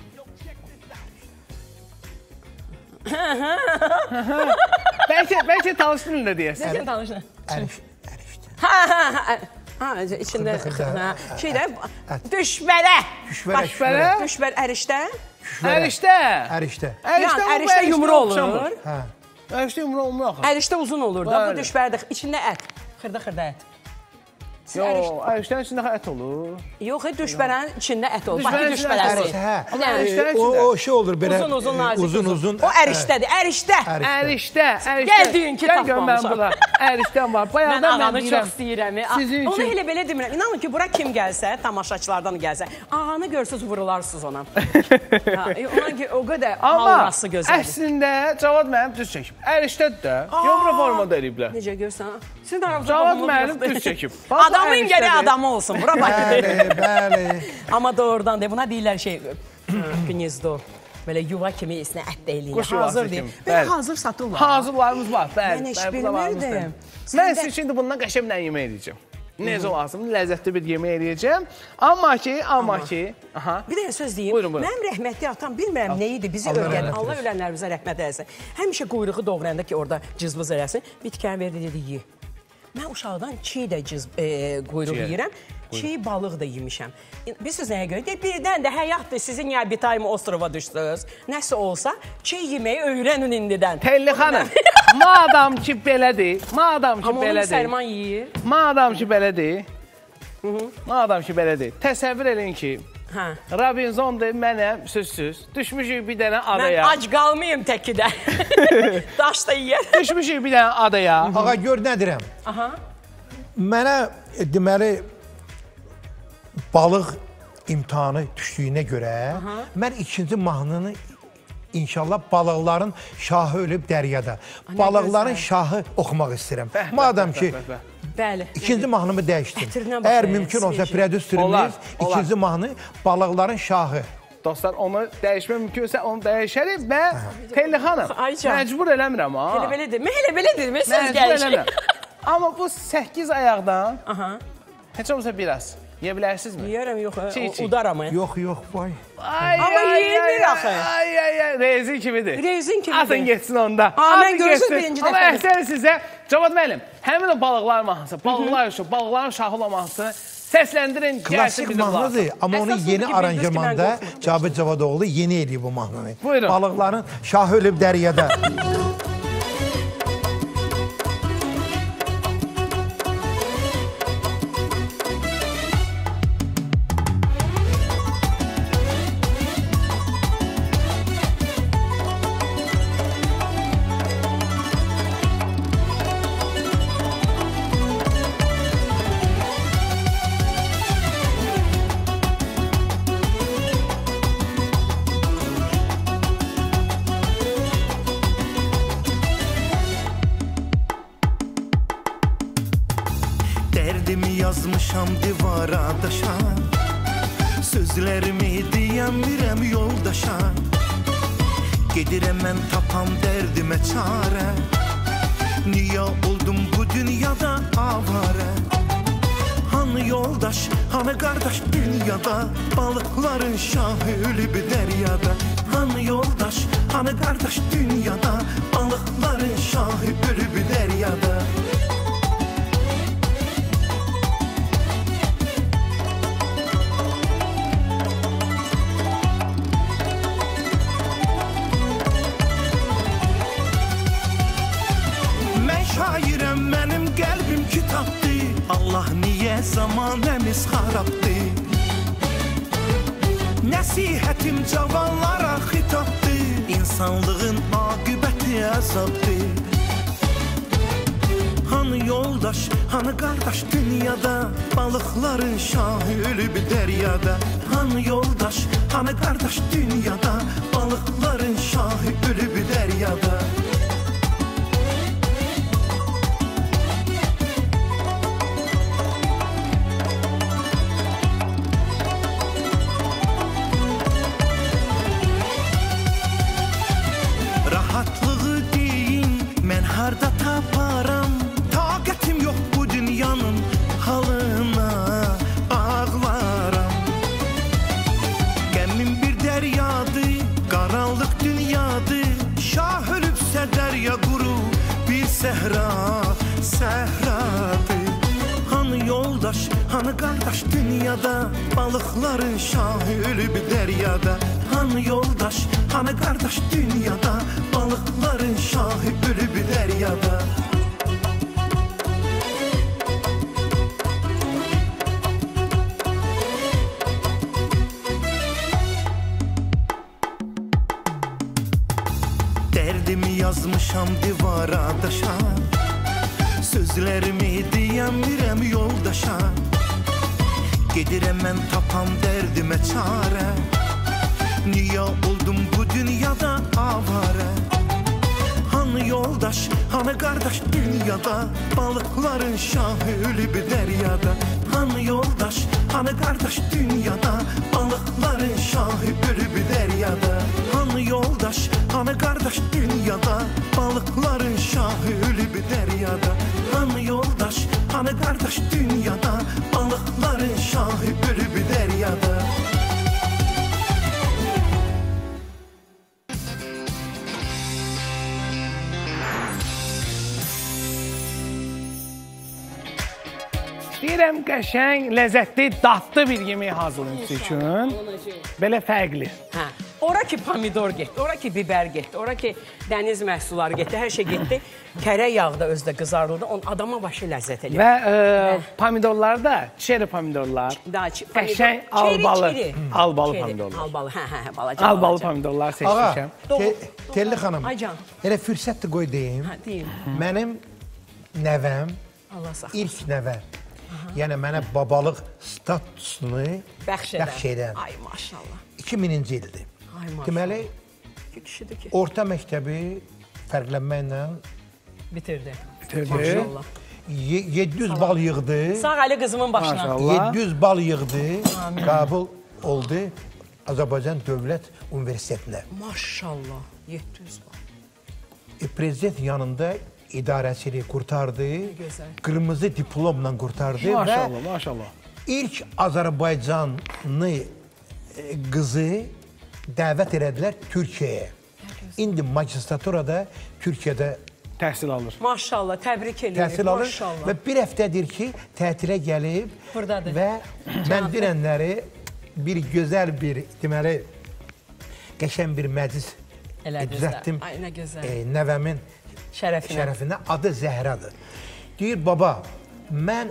Bəlkə tanışdın nə deyəsən? Necə tanışdın? Ərişdə. İçində şeydə, düşbərə. Düşbər, ərişdə. Ərişdə. Ərişdə yumru olur. Ərişdə yumru olmuyor. Ərişdə uzun olur da, bu düşbərdə. İçində ət, xırda ət. Yox, ərişdən içində ət olur. Yox, düşbərənin içində ət olur. Bakı düşbərəsi. O şey olur belə. Uzun, nazik. Uzun. O ərişdədir, ərişdə. Ərişdə. Gəl deyin ki, tapmamışam. Ərişdən var. Mən Bayaqdan ağanı deyirəm. çox istəyirəm. Sizin Onu üçün. elə belə demirəm. İnanın ki, bura kim gəlsə, tamaşaçılardan gəlsə, ağanı görsünüz, vurularsınız ona. Ona ki, o qədər Amma aurası gözəldir. əslində Cavad mənim düz çəkib. Ərişdədir də. Yumru formada eləyiblər. Necə görsən? Siz də aramızda Cavad qohumluq müəllim yoxdur. düz çəkib. Adamın gərək adamı olsun. Bura Bəli, bax. bəli. Amma doğrudan de, buna deyirlər şey, gnezdo. Belə yuva kimi isinə ət də eləyir. Quş yuvası Hazır deyil. kimi. Belə Bəli. hazır satırlar. Hazırlarımız var. Bəli. Mən heç bəli, bu da varımız bilmirdim. bəli. Mən sizin şimdi bundan qəşəng bir yemək eləyəcəm. Necə lazım? Ləzzətli bir yemək eləyəcəm. Amma ki, aha. Bir də söz deyim. Buyurun, buyurun. Mənim rəhmətli atam bilmirəm nə idi bizi Allah öyrən. rəhmət Allah ölənlərimizə rəhmət eləsin. Həmişə quyruğu doğrayanda ki, orada cızbız eləsin. Bir tikəni verdi dedi, ye. Mən uşaqdan çiğ də quyruq yeyirəm. Çiğ balıq da yemişəm. Bilirsiniz nəyə görə? Birdən də həyatdır, sizin ya bir tayımı ostrova düşdünüz. Nəsə olsa, çiğ yeməyi öyrənin indidən. Telli xanım, madam ki belədir, madam ki Amma onu belədir, Səlman yeyir. madam ki belədir, madam ki belədir, təsəvvür edin ki, Hə. Robinsondur mənəm, sözsüz, düşmüşük bir dənə Mən adaya, ac qalmayım təkidə. Daş da yeyər. düşmüşük bir dənə adaya, Ağa gör nə deyirəm. Aha. Mənə deməli balıq imtahanı düşdüyünə görə mən ikinci mahnını inşallah balıqların şahı ölüb dəryada. Balıqların şahı oxumaq istəyirəm. Madam ki Bəli. ikinci mahnımı dəyişdim. Ətrinə bax, Əgər mümkün olsa Olar, prodüserimiz olar. ikinci mahnı balıqların şahı. Dostlar, onu dəyişmək mümkünsə onu dəyişərik və Telli xanım, Aycan. məcbur eləmirəm ha. Elə belə deyil. Elə belə deyil. Siz Məcbur gəlişin. eləmirəm. Amma bu 8 ayaqdan Aha. heç olmasa biraz yeyə bilərsinizmi? Yeyərəm yox, Çiğ. udaram. Yox, yox, vay. Ay, Amma ay, yeyilmir ay, axı. Ay, ay, ay, rezin kimidir. Rezin kimidir. Atın geçsin onda. Mən Atın görürsünüz geçsin. birinci Amma dəfə. əhsən sizə, Cavad müəllim, həmin o balıqlar mahnısı, balıqlar üçün, balıqların şahı olan mahnısını səsləndirin, gəlsin Klasik bizim qulağımıza. mahnıdır, amma onu Əsas yeni odur ki, aranjmanda bildiniz ki, mən Cavit Cavadoğlu yeni eləyib bu mahnını. Buyurun. Balıqların şahı ölüb dəryada. Dərdimi yazmışam divara daşa, sözlərimi deyəmirəm yoldaşa. Gedirəm mən tapam dərdimə çarə, niyə oldum bu dünyada avara? Hanı yoldaş, hanı qardaş dünyada, balıqların şahı ölüb dəryada. Hanı yoldaş, hanı qardaş dünyada, balıqların şahı ölüb dəryada. Şairəm, mənim qəlbim kitabdır, Allah niyə zamanəmiz xarabdır? Nəsihətim cavanlara xitabdır, İnsanlığın aqibəti əzabdır. Hanı yoldaş, hanı qardaş dünyada, balıqların şahı ölüb dəryada. Hanı yoldaş, hanı qardaş dünyada, balıqların şahı ölüb dəryada. Rahatlığı deyin, mən harda taparam? Taqətim yox bu dünyanın halına, ağlaram. Qəmim bir dəryadır, qaranlıq dünyadır. Şah ölübsə dərya quru, bir səhra, səhradır. Hanı yoldaş, hanı qardaş dünyada, balıqların şahı ölüb dəryada. Hanı yoldaş, hanı qardaş dünyada, balıqların şahı ölüb dəryada. Dərdimi yazmışam divara daşa, Sözlərimi deyəmirəm yoldaşa, gedirəm mən tapan dərdimə çarə. Niyə oldum bu dünyada avara? Hanı yoldaş, hanı qardaş dünyada, balıqların şahı ölüb dəryada. Hanı yoldaş, hanı qardaş dünyada, balıqların şahı ölüb dəryada. Hanı yoldaş, hanı qardaş dünyada, balıqların şahı ölüb dəryada. Hanı yoldaş, hanı qardaş dünyada, balıqların şahı ölüb dəryada. Deyirəm, qəşəng, ləzzətli, dadlı bir yemək hazırlamaq üçün belə fərqli. Hə. Ora ki pomidor getdi, ora ki biber getdi, ora ki dəniz məhsulları getdi, hər şey getdi. Kərə yağı da özdə qızardıldı, adama başı ləzzət eləyir. Və pomidorlar da çeri pomidorlar, qəşəng albalı pomidorlar. Albalı, hə, balaca. Albalı pomidorlar seçmişəm. Telli xanım, Ay can. elə fürsətdir qoy deyim. Hə, deyim. Mənim nəvəm, Allah saxlasın. ilk nəvəm, yəni mənə babalıq statusunu bəxş edən. Ay maşallah. 2000-ci ildir. Ay maşallah. Deməli, Kişidir ki. orta məktəbi fərqlənməklə Bitirdi. Maşallah. 700 bal yığdı. Sağ əli qızımın başına. Maşallah. 700 bal yığdı, qəbul oldu Azərbaycan Dövlət Universitetinə. Maşallah, 700 bal. Prezident yanında idarəçiliyi qurtardı, qırmızı diplomla qurtardı Maşallah, və maşallah. ilk Azərbaycanlı qızı dəvət elədilər Türkiyəyə. İndi magistraturada Türkiyədə Təhsil alır. Maşallah, təbrik edirik. təhsil alır və bir həftədir ki, tətilə gəlib Buradadır. və mən dinənləri bir gözəl bir, deməli, qəşən bir məclis düzəltdim. Ay, nə gözəl. Nəvəmin şərəfinə adı Zəhradır. Deyir, baba, mən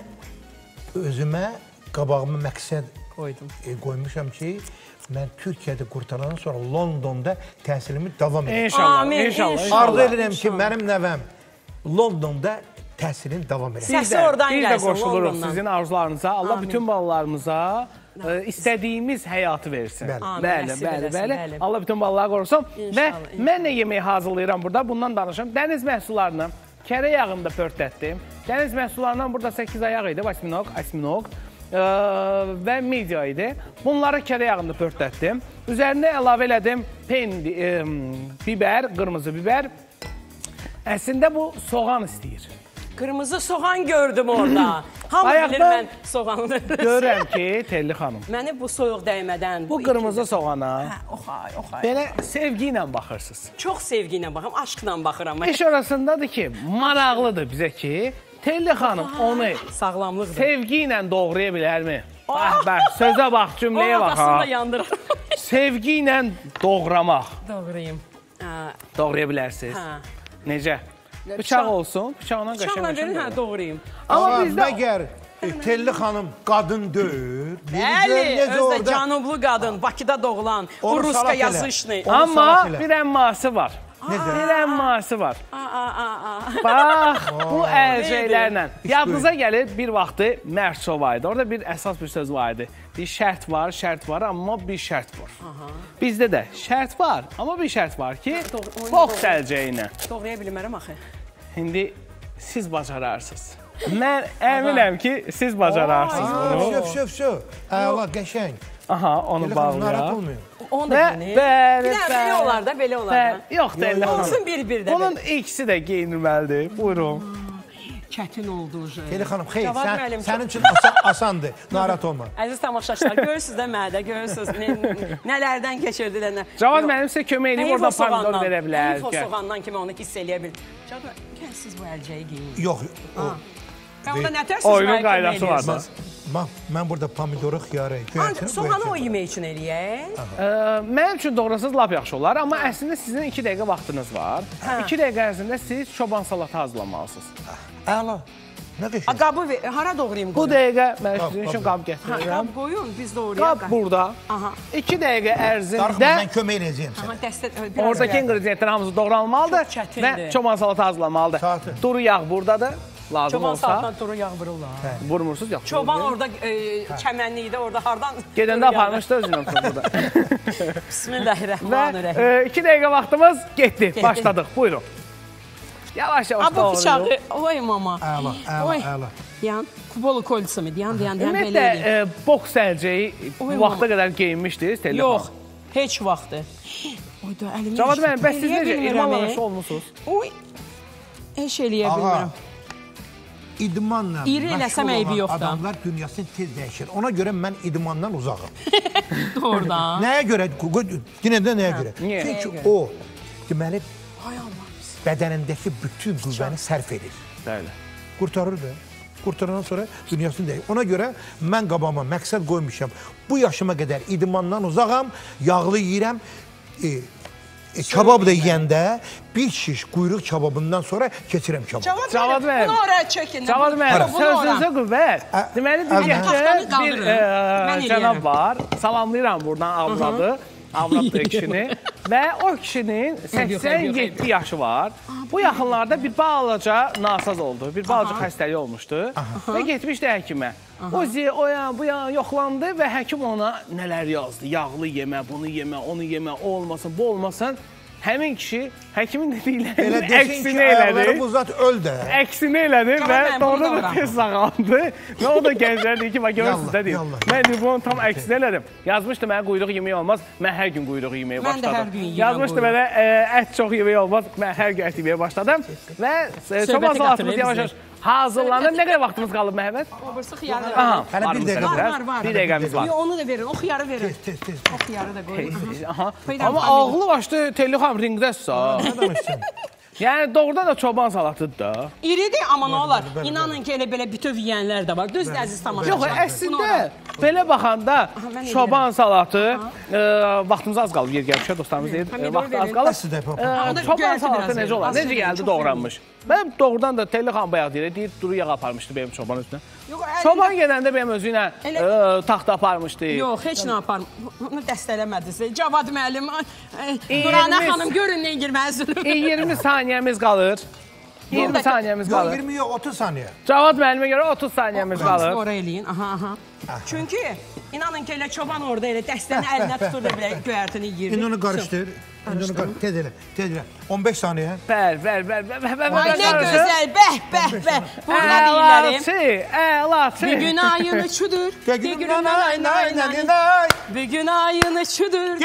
özümə qabağıma məqsəd qoymuşam ki, mən Türkiyədə qurtarandan sonra Londonda təhsilimi davam edirəm. İnşallah, inşallah. Arzu edirəm ki, mənim nəvəm Londonda təhsilini davam edir. Səsi oradan Biz də gəlsin, qoşuluruq Londondan. sizin arzularınıza. Allah bütün balalarımıza istədiyimiz həyatı versin. Bəli. Allah bütün balaları qorusun. Və mən nə yemək hazırlayıram burada? Bundan danışım. Dəniz məhsullarını kərə yağında pörtdətdim. Dəniz məhsullarından burada 8 ayaq idi. Asminoq və media idi. Bunları kərə yağında pörtdətdim. Üzərinə əlavə elədim biber, qırmızı biber. Əslində bu soğan istəyir. Qırmızı soğan gördüm orada. Hamı bilir mən soğanı. Görürəm ki, Telli xanım. Məni bu soyuq dəymədən. Bu qırmızı soğana Oxay. belə sevgi ilə baxırsınız. Çox sevgi ilə baxıram, aşkla baxıram. İş orasındadır ki, maraqlıdır bizə ki, Telli xanım onu sağlamlıqdır. Sevgi ilə doğraya bilərmi? Bəh, sözə bax, cümləyə bax. Orasını da yandırar. Sevgi ilə doğramaq. Doğrayım. Doğraya bilərsiniz. Necə? Bıçaq olsun, bıçaqla qəşəng. Bıçaqla verin, hə, doğrayım. Amma məgər Telli xanım qadın deyil. Bəli, özdə canublu qadın, Bakıda doğulan, bu Ruska yazışlı. Amma bir əmması var. Bir əmması var. Bax, bu əlcəklərlə. Yadınıza gəlir, bir vaxtı Mərsov var idi. Orada bir əsas bir söz var idi. Bir şərt var, amma bir şərt var. Bizdə də şərt var, amma bir şərt var ki, boks əlcəyinə. Doğraya bilmərəm axı. İndi siz bacararsınız. Mən əminəm ki, siz bacararsınız bunu. Söv. Əla, qəşəng. Aha, onu bağlayaq. Onu da geyinir. Belə olar da, belə olar da. Yox, Telli xanım. Olsun bir-bir də. Bunun ikisi də geyinilməlidir. Buyurun. Çətin oldu. Telli xanım, xeyr, sənin üçün asandır. Narahat olma. Əziz tamaşaçılar, görürsünüz də mədə, görürsünüz nələrdən keçirdilər. Cavad mənim sizə kömək edib, orada pomidor verə bilər. Heyf o soğandan kimi onu hiss eləyə bilir. Cavad, gəl siz bu əlcəyi geyin. Yox. Oyunun qaydası var. Mən burada pomidoru, xiyarı, soğanı o yemək üçün eləyək. Mənim üçün doğrasınız lap yaxşı olar, amma əslində sizin 2 dəqiqə vaxtınız var. 2 dəqiqə ərzində siz çoban salatı hazırlamalısınız. Əla. Nə qəşəng? Qabı hara doğrayım? Bu dəqiqə mən sizin üçün qab gətirirəm. Qab qoyun, biz doğrayaq. Qab burada. 2 dəqiqə ərzində... Darıxma, mən kömək edəcəyim sənə. Oradakı ingredientlər hamısı doğranmalıdır və çoban salatı hazırlanmalıdır. Duru yağ buradadır. lazım Çoban olsa saatdan sonra yağ vururlar. vurmursunuz, yox. Çoban orada çəmənlikdə, orada hardan? Gedəndə aparmışdı özünü burada. Və Bismillahirrahmanirrahim. 2 dəqiqə vaxtımız getdi. Başladıq. Buyurun. Yavaş-yavaş Bu bıçağı, oy mama. Əla. Yan, kubolu kolisi mi? Yan, belə eləyim. Ümumiyyətlə, boks əlcəyi bu Oy, vaxta qədər geyinmişdiniz? Yox, heç vaxtı. Oy da, əlimi Cavad müəllim, bəs siz eləyə necə bilmirəm, idmanlamış olmusunuz? Oy, heç eləyə bilmirəm. İdmanla İri eləsəm məşğul eybi olan yoxdur. adamlar dünyasını tez dəyişir. Ona görə mən idmandan uzağım. Doğrudan. Nəyə görə? Dinədə nəyə görə? Niyə? Çünki o, deməli, Ay Allah. bədənindəki bütün qüvvəni sərf edir. Bəli. Qurtarır da. Qurtarandan sonra dünyasını dəyişir. Ona görə mən qabağıma məqsəd qoymuşam. Bu yaşıma qədər idmandan uzağam, yağlı yeyirəm. Kabab da yeyəndə bir şiş quyruq kababından sonra keçirəm kabab. Cavad müəllim. Bunu oraya çəkin. Cavad müəllim, sözünüzə qüvvət. Deməli, taxtanı bir qaldırın. cənab var. Salamlayıram buradan avladı. Avladı kişini. Və o kişinin 87 yaşı var. Bu yaxınlarda bir balaca nasaz oldu. Bir balaca xəstəlik olmuşdu. Və getmişdi həkimə. O yan, bu yan yoxlandı və həkim ona nələr yazdı. Yağlı yemə, bunu yemə, onu yemə, o olmasın, bu olmasın. Həmin kişi həkimin dediklərinin əksini elədi. Bu zat öl də. Əksini elədi və doğru da tez sağaldı. Və o da gənclər deyir ki, bax görürsünüz də deyir. Mən bunu tam əksini elədim. Yazmışdı mənə quyruq yemək olmaz, mən hər gün quyruq yeməyə başladım. Mən də hər gün yeyirəm. Yazmışdı mənə ət çox yemək olmaz, mən hər gün ət yeməyə başladım. Və çoban salatımız yavaş-yavaş hazırlanır. Nə qədər vaxtımız qalıb Məhəmməd? Obırsı xiyarı da Aha, Hələ bir dəqiqə var. Bir dəqiqəmiz var. Onu da verin, o xiyarı verin. Tez. O xiyarı da qoyun. Aha. Amma ağlı başdı Telli xanım ringdəsə. Nə danışsan? Yəni doğrudan da çoban salatıdır da. İridir, amma nə olar? İnanın ki, elə bütöv yeyənlər də var. Düzdür, əziz tamaşaçılar. Yox, əslində belə baxanda çoban salatı vaxtımız az qalıb yer gəlmişə dostlarımız deyir. Vaxt az qalıb. Çoban salatı necə olar? Necə gəldi doğranmış? Mən doğrudan da Telli xan bayaq deyir, duru yağ aparmışdı benim çoban üstünə. Çoban gedəndə benim özü ilə taxta aparmışdı. Yox, heç nə aparm. Onu dəstələmədiniz. Cavad müəllim, Nurana xanım, görün nə girməlisiniz. 20 saniyəmiz qalır. 20 saniyəmiz Yox, qalır. 20 yox, 30 saniyə. Cavad müəllimə görə 30 saniyəmiz qalır. Oraya eləyin. Aha. Çünki inanın ki, elə çoban orada elə dəstəni əlinə tutur da belə göyərtini yiyir. İndi onu qarışdır. Tez elə. 15 saniyə. Ver. Ay, nə gözəl, bəh. Burada deyirlərim. Əlaçı. Bir gün ayın üçüdür. Bir gün ayın üçüdür.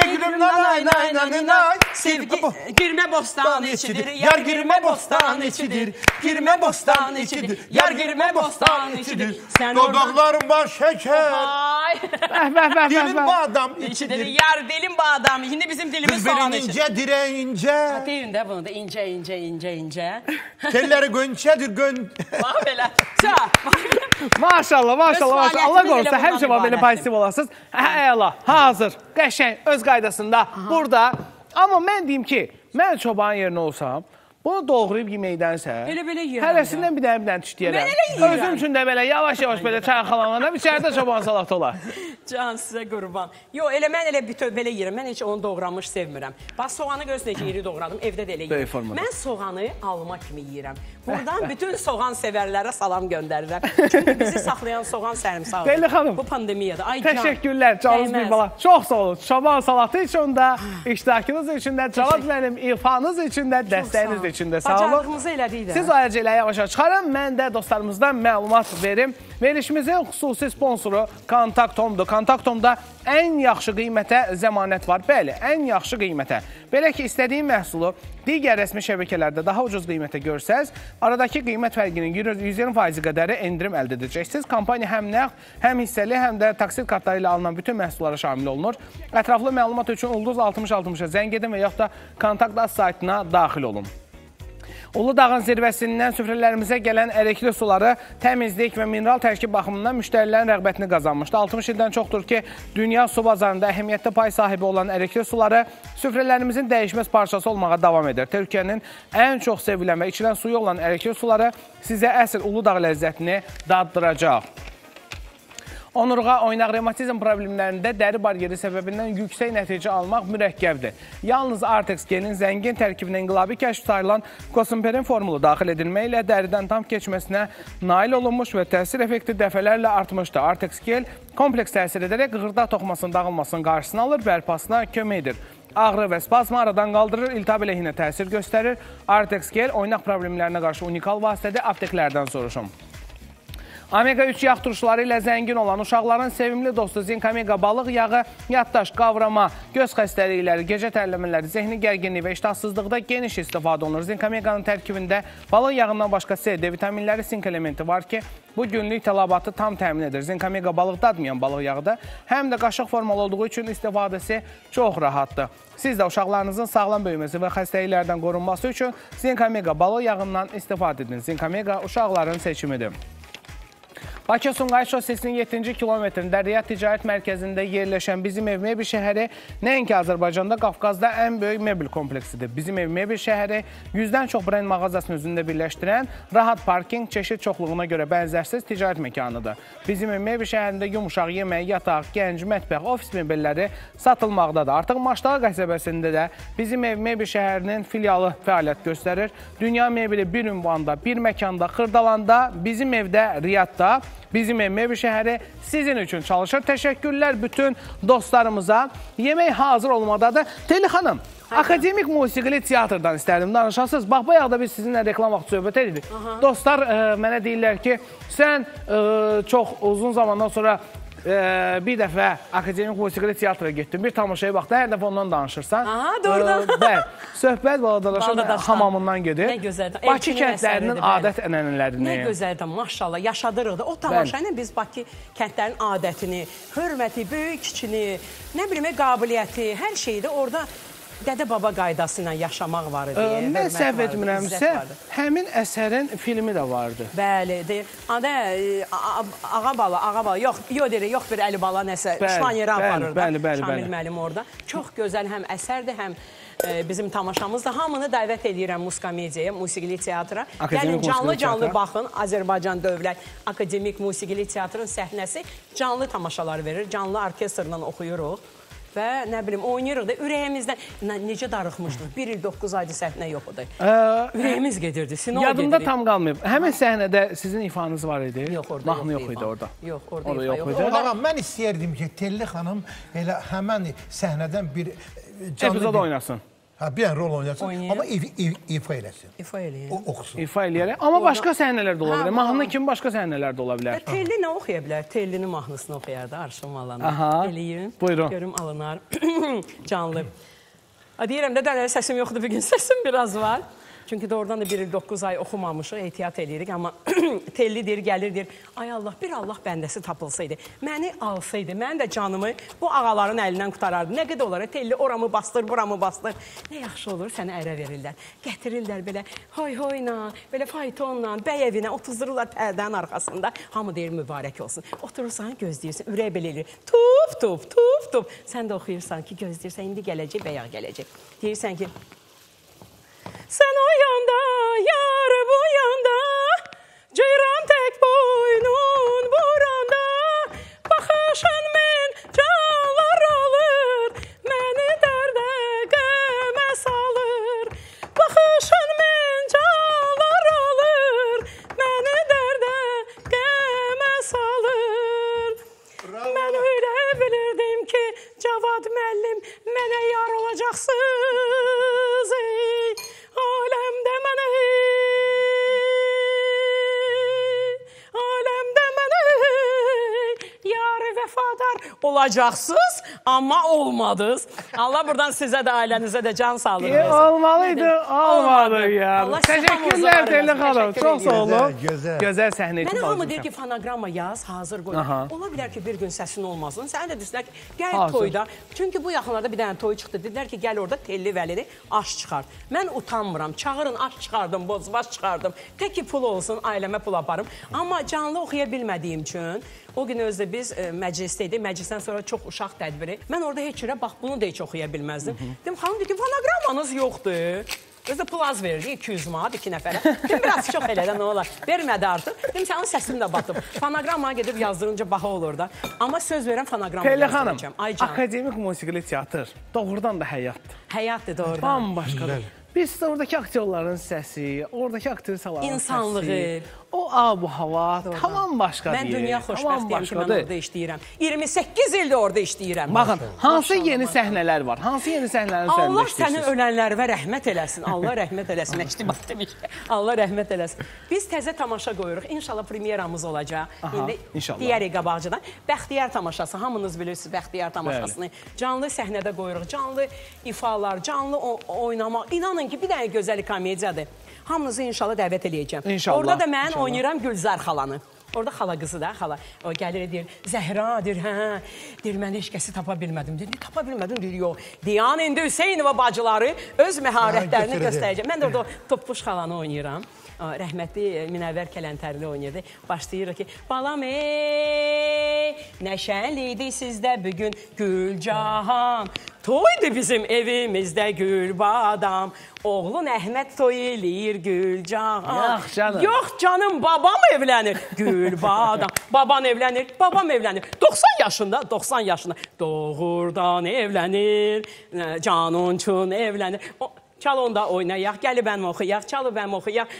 Sevgi girmə bostan içidir. Yar girmə bostan içidir. Girmə bostan içidir. Yar girmə bostan içidir. Sən Dodaqlarım var şəkər. Ay. Dilim badam İçidir. Yar dilim bu adam. Şimdi bizim dilimiz soğan içidir. İnce dirək incə. Deyin də bunu da incə. Telləri gönçədir Bax belə. Maşallah. Allah qorusun, həmişə var belə pozitiv olasınız. Əla, hazır, qəşəng, öz qaydasında, burada. Amma mən deyim ki, mən çobanın yerinə olsam, bunu doğrayıb yeməkdənsə, hərəsindən bir dənə tüşləyərəm. Özüm üçün də belə yavaş-yavaş belə çayxalananda içəridə çoban salatı olar. Can sizə qurban. Yox, mən elə bütöv belə yeyirəm. Mən heç onu doğramış sevmirəm. Bax, soğanı görürsən ki, iri doğradım, evdə də elə yeyirəm. Mən soğanı alma kimi yeyirəm. Buradan bütün soğan sevərlərə salam göndərirəm. Çünki bizi saxlayan soğan sərimsağıdır. Telli xanım, bu pandemiyada. Təşəkkürlər, canınız bir bala. Çox sağ olun. Çoban salatı üçün də, iştirakınız üçün də, Cavad müəllim, ifanız üçün də, dəstəyiniz üçün də sağ olun. Bacardığımızı elədik də. Siz ayrıca yavaş-yavaş çıxarın, mən də dostlarımızdan məlumat verim. Verilişimizin xüsusi sponsoru Kontaktomdur. Kontaktomda ən yaxşı qiymətə zəmanət var. Bəli, ən yaxşı qiymətə. Belə ki, istədiyin məhsulu digər rəsmi şəbəkələrdə daha ucuz qiymətə görsəz, aradakı qiymət fərqinin 120% qədəri endirim əldə edəcəksiniz. Kampaniya həm nəqd, həm hissəli, həm də taksit kartları ilə alınan bütün məhsullara şamil olunur. Ətraflı məlumat üçün Ulduz 6060-a zəng edin və yaxud da Kontakt saytına daxil olun. Uludağın zirvəsindən süfrələrimizə gələn ərikli suları təmizlik və mineral tərkib baxımından müştərilərin rəğbətini qazanmışdı. 60 ildən çoxdur ki, dünya su bazarında əhəmiyyətli pay sahibi olan ərikli suları süfrələrimizin dəyişməz parçası olmağa davam edir. Türkiyənin ən çox sevilən və içilən suyu olan ərikli suları sizə əsl Uludağ ləzzətini daddıracaq. Onurğa, oynaq revmatizm problemlərində dəri baryeri səbəbindən yüksək nəticə almaq mürəkkəbdir. Yalnız Artex gelin zəngin tərkibinə inqilabi kəşf sayılan Kosimperin formulu daxil edilməklə dəridən tam keçməsinə nail olunmuş və təsir effekti dəfələrlə artmışdır. Artex gel kompleks təsir edərək qığırda toxumasının dağılmasının qarşısını alır, bərpasına kömək edir. Ağrı və spazmı aradan qaldırır, iltihab əleyhinə təsir göstərir. Artex gel oynaq problemlərinə qarşı unikal vasitədir, apteklərdən soruşun. Omega-3 yağ turşuları ilə zəngin olan uşaqların sevimli dostu Zinc-Omega balıq yağı yaddaş, qavrama, göz xəstəlikləri, gecə tərləmələri, zehni gərginliyi və iştahsızlıqda geniş istifadə olunur. Zinc-Omega'nın tərkibində balıq yağından başqa C, D vitaminləri, sink elementi var ki, bu günlük tələbatı tam təmin edir. Zinc-Omega balıq dadmayan balıq yağıdır. Həm də qaşıq formalı olduğu üçün istifadəsi çox rahatdır. Siz də uşaqlarınızın sağlam böyüməsi və xəstəliklərdən qorunması üçün Zinc-Omega balıq yağından istifadə edin. Zinc-Omega uşaqların seçimidir. Bakı-Sumqayıt şosesinin 7-ci kilometrində Riyad Ticarət Mərkəzində yerləşən Bizim Ev Mebel şəhəri nəinki Azərbaycanda, Qafqazda ən böyük mebel kompleksidir. Bizim Ev Mebel şəhəri 100-dən çox brend mağazasını özündə birləşdirən, rahat parking, çeşid çoxluğuna görə bənzərsiz ticarət məkanıdır. Bizim Ev Mebel şəhərində yumuşaq yemək, yataq, gənc, mətbəx, ofis mebelləri satılmaqdadır. Artıq Maştağa qəsəbəsində də Bizim Ev Mebel şəhərinin filialı fəaliyyət göstərir. Dünya mebeli bir ünvanda, bir məkanda, Xırdalanda, Bizim Evdə, Riyadda, Bizim Ev Mebel şəhəri sizin üçün çalışır. Təşəkkürlər bütün dostlarımıza. Yemək hazır olmadadır. Teli xanım, akademik musiqili teatrdan istərdim danışasınız. Bax, bayaq da biz sizinlə reklam vaxtı söhbət edirik. Dostlar mənə deyirlər ki, sən çox uzun zamandan sonra bir dəfə akademik musiqili teatra getdin, bir tamaşaya baxdı, hər dəfə ondan danışırsan. Aha, doğrudan. Bəli, söhbət Baladalaşan hamamından gedir. Nə gözəldir. Bakı kəndlərinin adət ənənələrini. Nə gözəldir, maşallah, yaşadırıq da. O tamaşa ilə biz Bakı kəndlərin adətini, hörməti, böyük kiçini, nə bilmə, qabiliyyəti, hər şeyi də orada dədə-baba qaydası ilə yaşamaq var idi. Mən səhv etmirəmsə, həmin əsərin filmi də vardı. Bəli, deyir. Ağabala, yox bir Əli Bala nəsə, şlaniyeri aparırdı. Şamil müəllim orada. Çox gözəl həm əsərdir, həm bizim tamaşamızda. Hamını dəvət edirəm Muskomediyaya, musiqili teatra. Gəlin canlı baxın, Azərbaycan Dövlət Akademik Musiqili Teatrın səhnəsi canlı tamaşalar verir, canlı orkestrla oxuyuruq. Və nə bilim, oynayırıq da ürəyimizdən, necə darıxmışdıq, 1 il 9 ayda səhnə yox idi. Ürəyimiz gedirdi, sinema gedirik. Yadımda tam qalmayıb. Həmin səhnədə sizin ifanız var idi? Yox, orada mahnı yox idi orada. Yox, orada yox idi. Ağam, mən istəyərdim ki, Telli xanım elə həmən səhnədən bir epizod oynasın. Bir dənə rol oynasın, amma ifa eləsin. İfa eləyək. Oxusun. İfa eləyərək. Amma başqa səhnələr də ola bilər. Mahnı kimi başqa səhnələr də ola bilər. Telli nə oxuya bilər? Tellinin mahnısını oxuyardı, Arşın Malanı. Eləyim. Buyurun. Görüm alınar. Canlı. Deyirəm də dələri səsim yoxdur, bir gün səsim biraz var. Çünki doğrudan da 1 il 9 ay oxumamışıq, ehtiyat edirik. Amma Telli deyir, gəlir, deyir, ay Allah, bir Allah bəndəsi tapılsaydı, məni alsaydı, mən də canımı bu ağaların əlindən qutarardı. Nə qədər olar, Telli oramı bastır, buramı bastır. Nə yaxşı olur, səni ərə verirlər. Gətirirlər belə hoy-hoyla, belə faytonla, bəy evinə otuzdururlar pərdənin arxasında. Hamı deyir, mübarək olsun. Oturursan, gözləyirsən, ürək belə eləyir. Tup. Sən də oxuyursan ki, gözləyirsən, indi gələcək, bəyaq gələcək. Deyirsən ki, sen o yanda, yar bu yanda, ceyran tek boynun buranda, bakışın men canlar alır, məni dərdə qəmə salır. Bakışın men canlar alır, məni dərdə qəmə salır. Mən öyle bilirdim ki, Cavad müəllim mənə yar olacaqsınız. Aləmdə mənə yarı vəfadar olacaqsınız, amma olmadınız. Allah buradan sizə də, ailənizə də can sağlığınız. Olmalıydı, olmadı ya. Təşəkkürlər Telli xanım, çox sağ olun. Gözəl səhnə üçün. Mənə hamı deyir ki, fonogramma yaz, hazır qoy. Ola bilər ki, bir gün səsin olmasın. Sənə də deyirlər ki, gəl toyda. Çünki bu yaxınlarda bir dənə toy çıxdı. Dedilər ki, gəl orada Telli Vəlini aş çıxart. Mən utanmıram. Çağırın, aş çıxardım, bozbaş çıxardım. Tək ki, pul olsun, ailəmə pul aparım. Amma canlı oxuya bilmədiyim üçün, o gün özdə biz məclisdəydik. Məclisdən sonra çox uşaq tədbiri. Mən orada heç yerə, bax, bunu da heç oxuya bilməzdim. Dedim, xanım deyir ki, fonogrammanız yoxdur. Özü plaz verdi 200 manat 2 nəfərə. Dedim, biraz çox elə də nə olar. Vermədi artıq. Dedim, sənin səsim də batıb. Fonoqramaya gedib yazdırınca baha olur da. Amma söz verəm fonoqramaya yazdıracağım. Akademik musiqili teatr doğrudan da həyatdır. Həyatdır doğrudan. Bambaşqadır. Biz oradakı aktyorların səsi, oradakı aktrisaların İnsanlığı. səsi, o ab-hava tamam başqa deyil. Mən dünya xoşbəxtiyəm ki, mən orada işləyirəm. 28 ildir orada işləyirəm. Baxın, hansı yeni səhnələr var? Hansı yeni səhnələrin üzərində Allah işləyirsiniz? sənin ölənlərə rəhmət eləsin. Allah rəhmət eləsin. İctimat demiş. Allah rəhmət eləsin. Biz təzə tamaşa qoyuruq. İnşallah premyeramız olacaq. İndi digəri qabaqcadan. Bəxtiyar tamaşası. Hamınız bilirsiniz Bəxtiyar tamaşasını. Canlı səhnədə qoyuruq. Canlı ifalar, canlı oynamaq. İnanın ki, bir dənə gözəl komediyadır. Hamınızı inşallah dəvət eləyəcəm. İnşallah. Orada da mən oynayıram Gülzar xalanı. Orada xala qızı da, xala. O gəlir, deyir, Zəhra, deyir, hə, deyir, mən heç kəsi tapa bilmədim. Deyir, tapa bilmədim, deyir, yox. Diyan indi Hüseynova bacıları öz məharətlərini göstərəcək. Mən də orada Toppuş xalanı oynayıram. Rəhmətli Minəvvər Kələntərli oynayırdı. Başlayırıq ki, balam nəşəlidir sizdə bugün Gülcahan. Toydu bizim evimizdə Gülbadam. Oğlun Əhməd toy eləyir Gülcahan. Yox canım. Yox canım, babam evlənir Gülbadam. Baban evlənir, babam evlənir. 90 yaşında, 90 yaşında. Doğrudan evlənir, canın üçün evlənir. Çal onda oynayaq, gəlib bənim oxuyaq, çalıb bənim oxuyaq.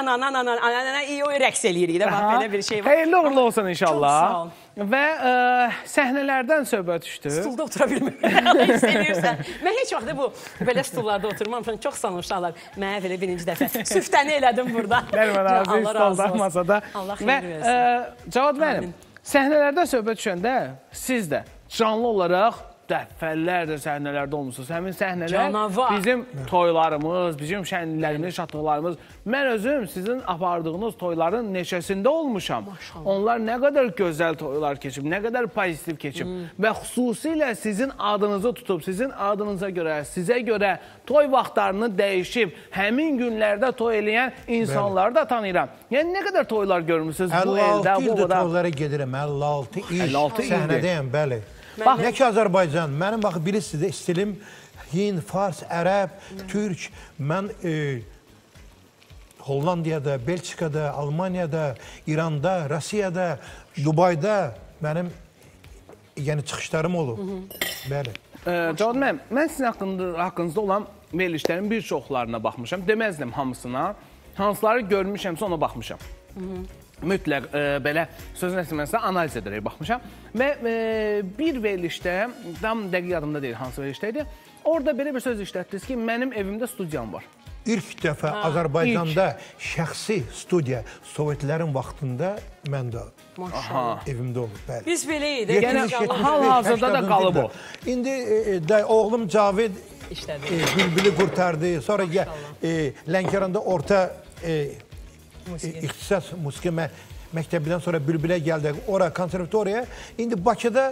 İyi rəqs eləyirik də, bax, belə bir şey var. Xeyirli uğurlu olsun inşallah. Çox sağ ol. Və səhnələrdən söhbət düşdü. Stulda otura bilmirəm, istəyirsən. Mən heç vaxt bu belə stullarda oturmamışam, çox sağ olun uşaqlar. Mənə belə birinci dəfə süftəni elədim burada. Nərmən arzu stolda, masada. Allah xeyir versin. Və Cavad mənim, səhnələrdən söhbət düşəndə siz də canlı olaraq dəfələrlə səhnələrdə olmuşsunuz. Həmin səhnələr bizim toylarımız, bizim şənliklərimiz, şadlıqlarımız. Mən özüm sizin apardığınız toyların neçəsində olmuşam. Onlar nə qədər gözəl toylar keçib, nə qədər pozitiv keçib. Və xüsusilə sizin adınızı tutub, sizin adınıza görə, sizə görə toy vaxtlarını dəyişib, həmin günlərdə toy eləyən insanları da tanıyıram. Yəni, nə qədər toylar görmüşsünüz bu eldə, 56 ildir toylara gedirəm, 56 il səhnədəyəm, bəli. Bax, nə ki Azərbaycan, mənim baxı bilirsiniz də stilim Hind, Fars, Ərəb, Türk, mən Hollandiyada, Belçikada, Almaniyada, İranda, Rusiyada, Dubayda mənim çıxışlarım olub. Bəli. Cavad mənim, mən sizin haqqınızda olan verilişlərin bir çoxlarına baxmışam. Deməzdim hamısına. Hansıları görmüşəmsə ona baxmışam. Mütləq belə sözün əsməsinə analiz edərək baxmışam. Və bir verilişdə, tam dəqiq yadımda deyil hansı verilişdə idi, orada belə bir söz işlətdiniz ki, mənim evimdə studiyam var. İlk dəfə Azərbaycanda şəxsi studiya Sovetlərin vaxtında məndə evimdə olub. Biz belə idi. Hal-hazırda da qalıb o. İndi oğlum Cavid Bülbülü qurtardı. Sonra Lənkəranda orta ixtisas musiqi məktəbindən sonra Bülbülə gəldik, ora konservatoriyaya. İndi Bakıda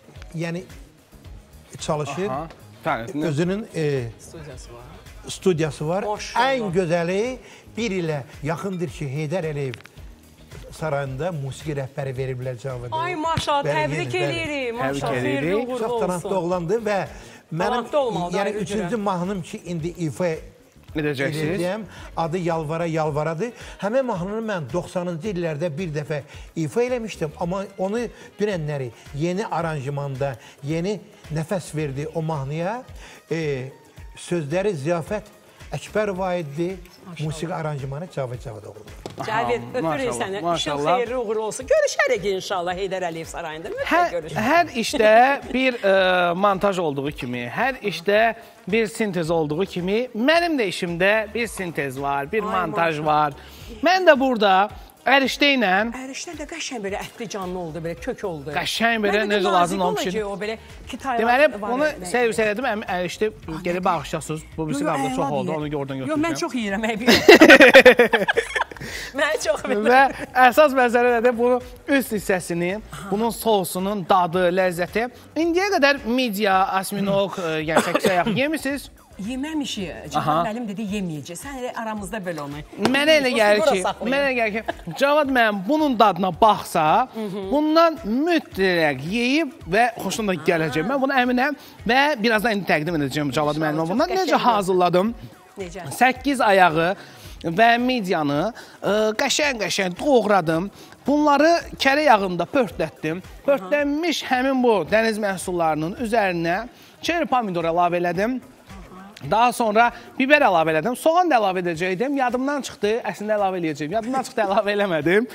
çalışır. Özünün studiyası var. Ən gözəli bir ilə yaxındır ki, Heydər Əliyev sarayında musiqi rəhbəri veriblər Cavadı. Ay maşallah, təbrik edirik. Maşallah, xeyirli uğurlu olsun. Çox talantlı oğlandı və mənim üçüncü mahnım ki, indi ifa edəcəyim, adı Yalvara-Yalvaradır. Həmin mahnını mən 90-cı illərdə bir dəfə ifa eləmişdim, amma onu dünənləri yeni aranjimanda, yeni nəfəs verdi o mahnıya. Sözləri Ziyafət Əkbər Vahiddir, musiqi aranjimanı Cavad Cavadoğludur. Cavit, öpürük səni. İşin xeyirli uğurlu olsun. Görüşərik inşallah Heydər Əliyev sarayında. Hər işdə bir montaj olduğu kimi, hər işdə bir sintez olduğu kimi, mənim də işimdə bir sintez var, bir montaj var. Mən də burada Ərişdə ilə... Ərişdə də qəşəng belə ətli canlı oldu, belə kök oldu. Qəşəng belə necə lazım olmuş. Deməli, bunu servis elədim, Ərişdə gəlib bağışlasınız. Bu birisi qabda çox oldu, onu oradan götürəcəm. Yox, mən çox yiyirəm, əbi. Mən çox yiyirəm. Və əsas məsələ nədir? Bunun üst hissəsini, bunun sosunun dadı, ləzzəti. İndiyə qədər midya, asminoq, yəni çəkisəyaq yemişsiniz. Yeməmişik. Cavad müəllim dedi, yeməyəcək. Sən elə aramızda belə onu. Mənə elə gəlir ki, Cavad müəllim bunun dadına baxsa, bundan mütləq yeyib və xoşuna da gələcək. Mən bunu əminəm və birazdan indi təqdim edəcəm Cavad müəllimə bundan. Necə hazırladım? Necə? 8 ayağı və midyanı qəşəng-qəşəng doğradım. Bunları kərə yağında pörtlətdim. Pörtlənmiş həmin bu dəniz məhsullarının üzərinə çeri pomidor əlavə elədim. Daha sonra biber əlavə elədim. Soğan da əlavə edəcəkdim. Yadımdan çıxdı. Əslində əlavə eləyəcəyim. Yadımdan çıxdı, əlavə eləmədim.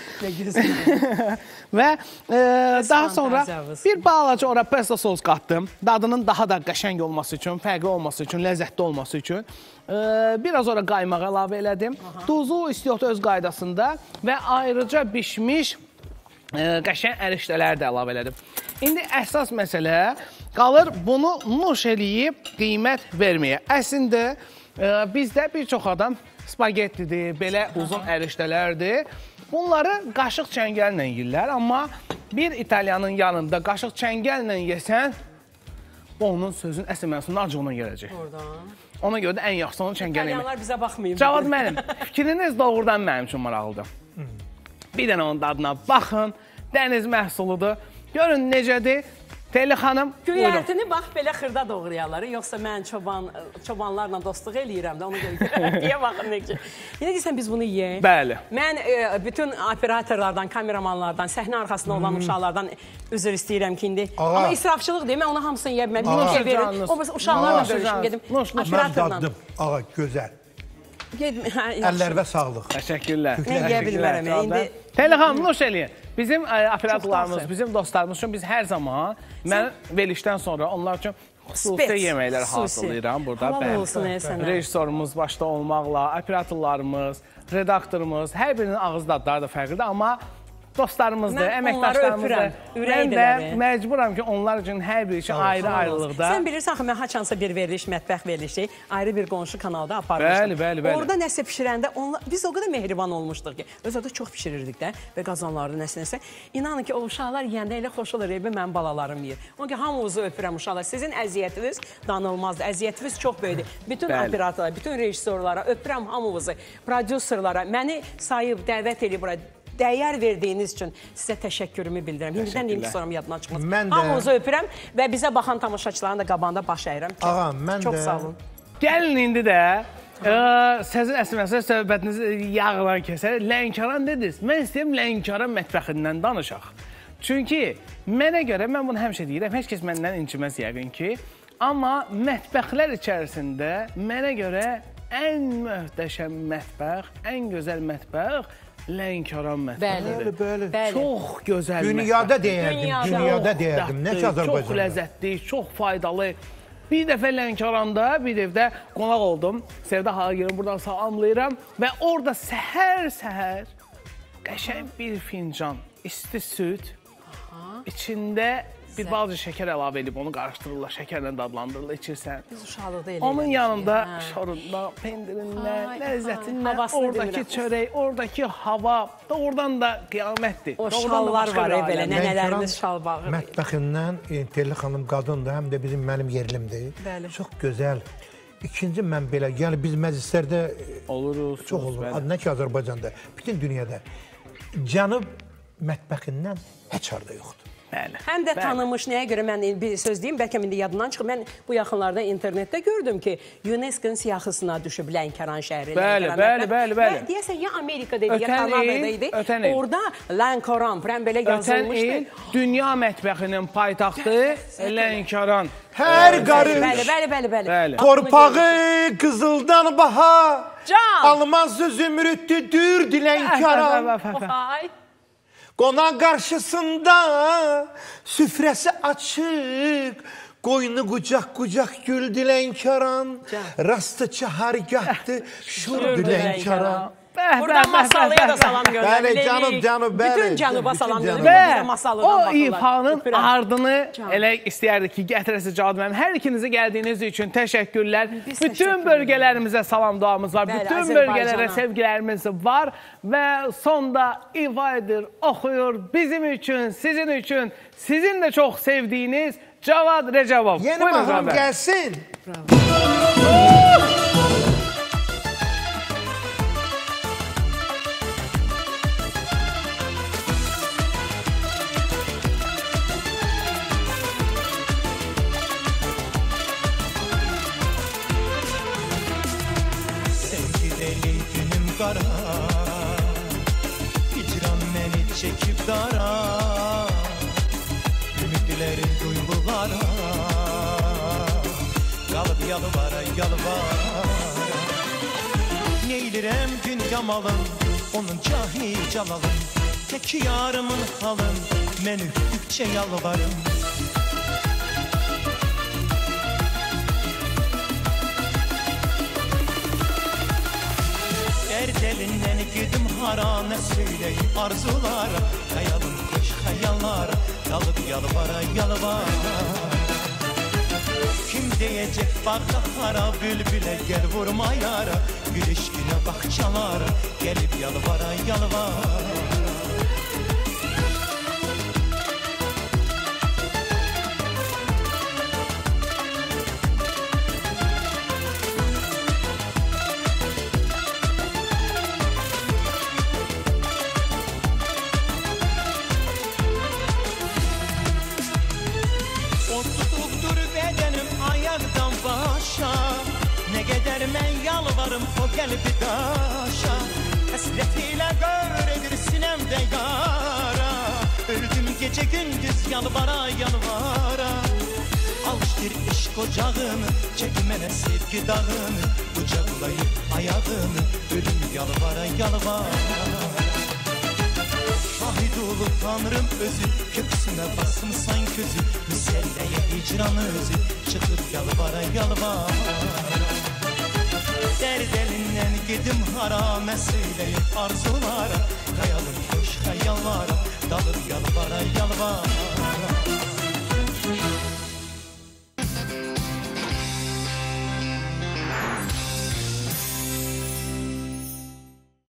Və daha sonra bir balaca ora pesto sos qatdım. Dadının daha da qəşəng olması üçün, fərqli olması üçün, ləzzətli olması üçün. Biraz ora qaymaq əlavə elədim. Duzu istiyotu öz qaydasında və ayrıca bişmiş qəşəng ərişdələr də əlavə elədim. İndi əsas məsələ qalır bunu nuş eləyib qiymət verməyə. Əslində bizdə bir çox adam spagettidir, belə uzun ərişdələrdir. Bunları qaşıq çəngəllə yeyirlər, amma bir İtalyanın yanında qaşıq çəngəllə yesən, onun sözün əsl mənasında acığına gələcək. Ona görə də ən yaxşısı onu çəngəl yemək. İtalyanlar bizə baxmayın. Cavad mənim. Fikriniz doğrudan mənim üçün maraqlıdır. Bir dənə onun dadına baxın. Dəniz məhsuludur. Görün necədir. Teli xanım, Göyərtini bax, belə xırda doğrayarlar. Yoxsa mən çobanlarla dostluq eləyirəm də, ona görə deyə baxın necə. Yenə deyirsən, biz bunu yeyək. Bəli. Mən bütün operatorlardan, kameramanlardan, səhnə arxasında olan uşaqlardan üzr istəyirəm ki, indi. Amma israfçılıq deyil, mən ona hamısını yeyə bilməm. Bir şey verin, uşaqlarla bölüşüm, gedim. Mən dadım, ağa, gözəl. Əllərvə sağlıq. Təşəkkürlər. Nə yeyə bilmərəm, indi. Teli xanım, nuş eləyin. Bizim operatorlarımız, bizim dostlarımız üçün biz hər zaman, mən verilişdən sonra onlar üçün xüsusi yeməklər hazırlayıram burada. Rejissorumuz başda olmaqla, operatorlarımız, redaktorumuz, hər birinin ağız dadları da fərqlidir, amma dostlarımızdır, əməkdaşlarımızdır. Mən də məcburam ki, onlar üçün hər bir için ayrı-ayrılıqda. Sən bilirsən ki, mən haçansa bir veriliş, mətbəx verilişi ayrı bir qonşu kanalda aparmışdım. Bəli. Orada nəsə pişirəndə, biz o qədər mehriban olmuşduq ki, özədə çox pişirirdik də və qazanlarda nəsə. İnanın ki, o uşaqlar yiyəndə elə xoş olur, mənim balalarım yiyir. Onun ki, hamınızı öpürəm uşaqlar. Sizin əziyyətiniz danılmazdır, əziyyətiniz çox böyüdür. Bütün operatorlara, bütün rejissorlara öpürəm hamınızı, prodüserlara, məni sayıb, dəvət edib bura. Dəyər verdiyiniz üçün sizə təşəkkürümü bildirəm. Hindidən deyim ki, sonra yadına çıxmaz. Hamınızı öpürəm və bizə baxan tamaşaçıların da qabağında baş əyirəm. Ağa, mən də... Çox sağ olun. Gəlin indi də, sizin əsməsə söhbətinizi yağla kəsər. Lənkəran dediniz. Mən istəyəm Lənkəran mətbəxindən danışaq. Çünki mənə görə, mən bunu həmişə deyirəm, heç kəs məndən inciməz yəqin ki. Amma mətbəxlər içərisində mənə görə ən möhtəşəm mətbəx, ən gözəl mətbəx Lənkəran mətbəxidir. Bəli. Çox gözəl dünyada deyərdim. Necə Azərbaycanda? Çox ləzzətli, çox faydalı. Bir dəfə Lənkəranda bir evdə qonaq oldum. Sevda Hagir'in buradan salamlayıram. Və orada səhər qəşəng bir fincan isti süd, içində bir balaca şəkər əlavə edib onu qarışdırırlar, şəkərlə dadlandırırlar, içirsən. Biz uşaqlıqda eləyirik. Onun yanında şorundan, pendirindən, ləzzətindən, oradakı çörək, oradakı hava, oradan da qiyamətdir. O şallar var belə, nənələrimiz şal bağır. Mətbəxindən Telli xanım qadındır, həm də mənim yerlimdir. Çox gözəl. İkinci mən belə, yəni biz məclislərdə oluruz. Çox olur. Nə ki Azərbaycanda, bütün dünyada cənub mətbəxindən heç harda yoxdur. Həm də tanımış, nəyə görə mən bir söz deyim, bəlkə indi yadından çıxıb. Mən bu yaxınlarda internetdə gördüm ki, UNESCO-nun siyahısına düşüb Lənkəran şəhəri. Bəli. Deyəsən, ya Amerikada idi, ya Kanadada idi. Orada Lənkəran, belə yazılmışdı. Ötən il dünya mətbəxinin paytaxtı Lənkəran. Hər qarış. Bəli. Torpağı qızıldan baha, almaz zümrüddür Lənkəran. Qonaq qarşısında süfrəsi açıq, qoynu qucaq güldü Lənkəran, rastı çahargahdı, şurdu Lənkəran. Buradan Masallıya da salam göndərim. Bəli, canım, bəli. Bütün Cənuba salam göndərim. Və o ifanın ardını elə istəyərdik ki, gətirəsi Cavad mənim. Hər ikinizi gəldiyiniz üçün təşəkkürlər. Bütün bölgələrimizə salam duamız var. Bütün bölgələrə sevgilərimiz var. Və sonda ifa edir, oxuyur. Bizim üçün, sizin üçün, sizin də çox sevdiyiniz Cavad Rəcəbov. Yeni mahnım gəlsin. qara Hicran məni çəkib dara Ümidlərin duyğulara Qalıb yalvara Neylirəm gün yamalım Onun cahi calalım Tek yarımın halın Mən üftükçe yalvarım Dert elinden gidim hara Ne söyleyip arzulara Kayalım koş hayallara Dalıp yalvara Kim diyecek bağlara Bülbüle gel vurma yara Güneş güne bahçalara Gelip yalvara Ayaktan başa Ne kadar mən yalvarım o qəlbi daşa Həsretiyle qövredir sinemde yara Öldüm gece gündüz yalvara Alıştır işq ocağını Çek mənə sevgi dağını Qucaqlayıb ayağını Ölüm yalvara Şahid olu tanrım özü Köksüne basımsan közü Müselleye hicranı özü Çıkıp yalvara Derd elinden gidim harame Söyleyip arzulara Kayalım koş hayallara Dalıp yalvara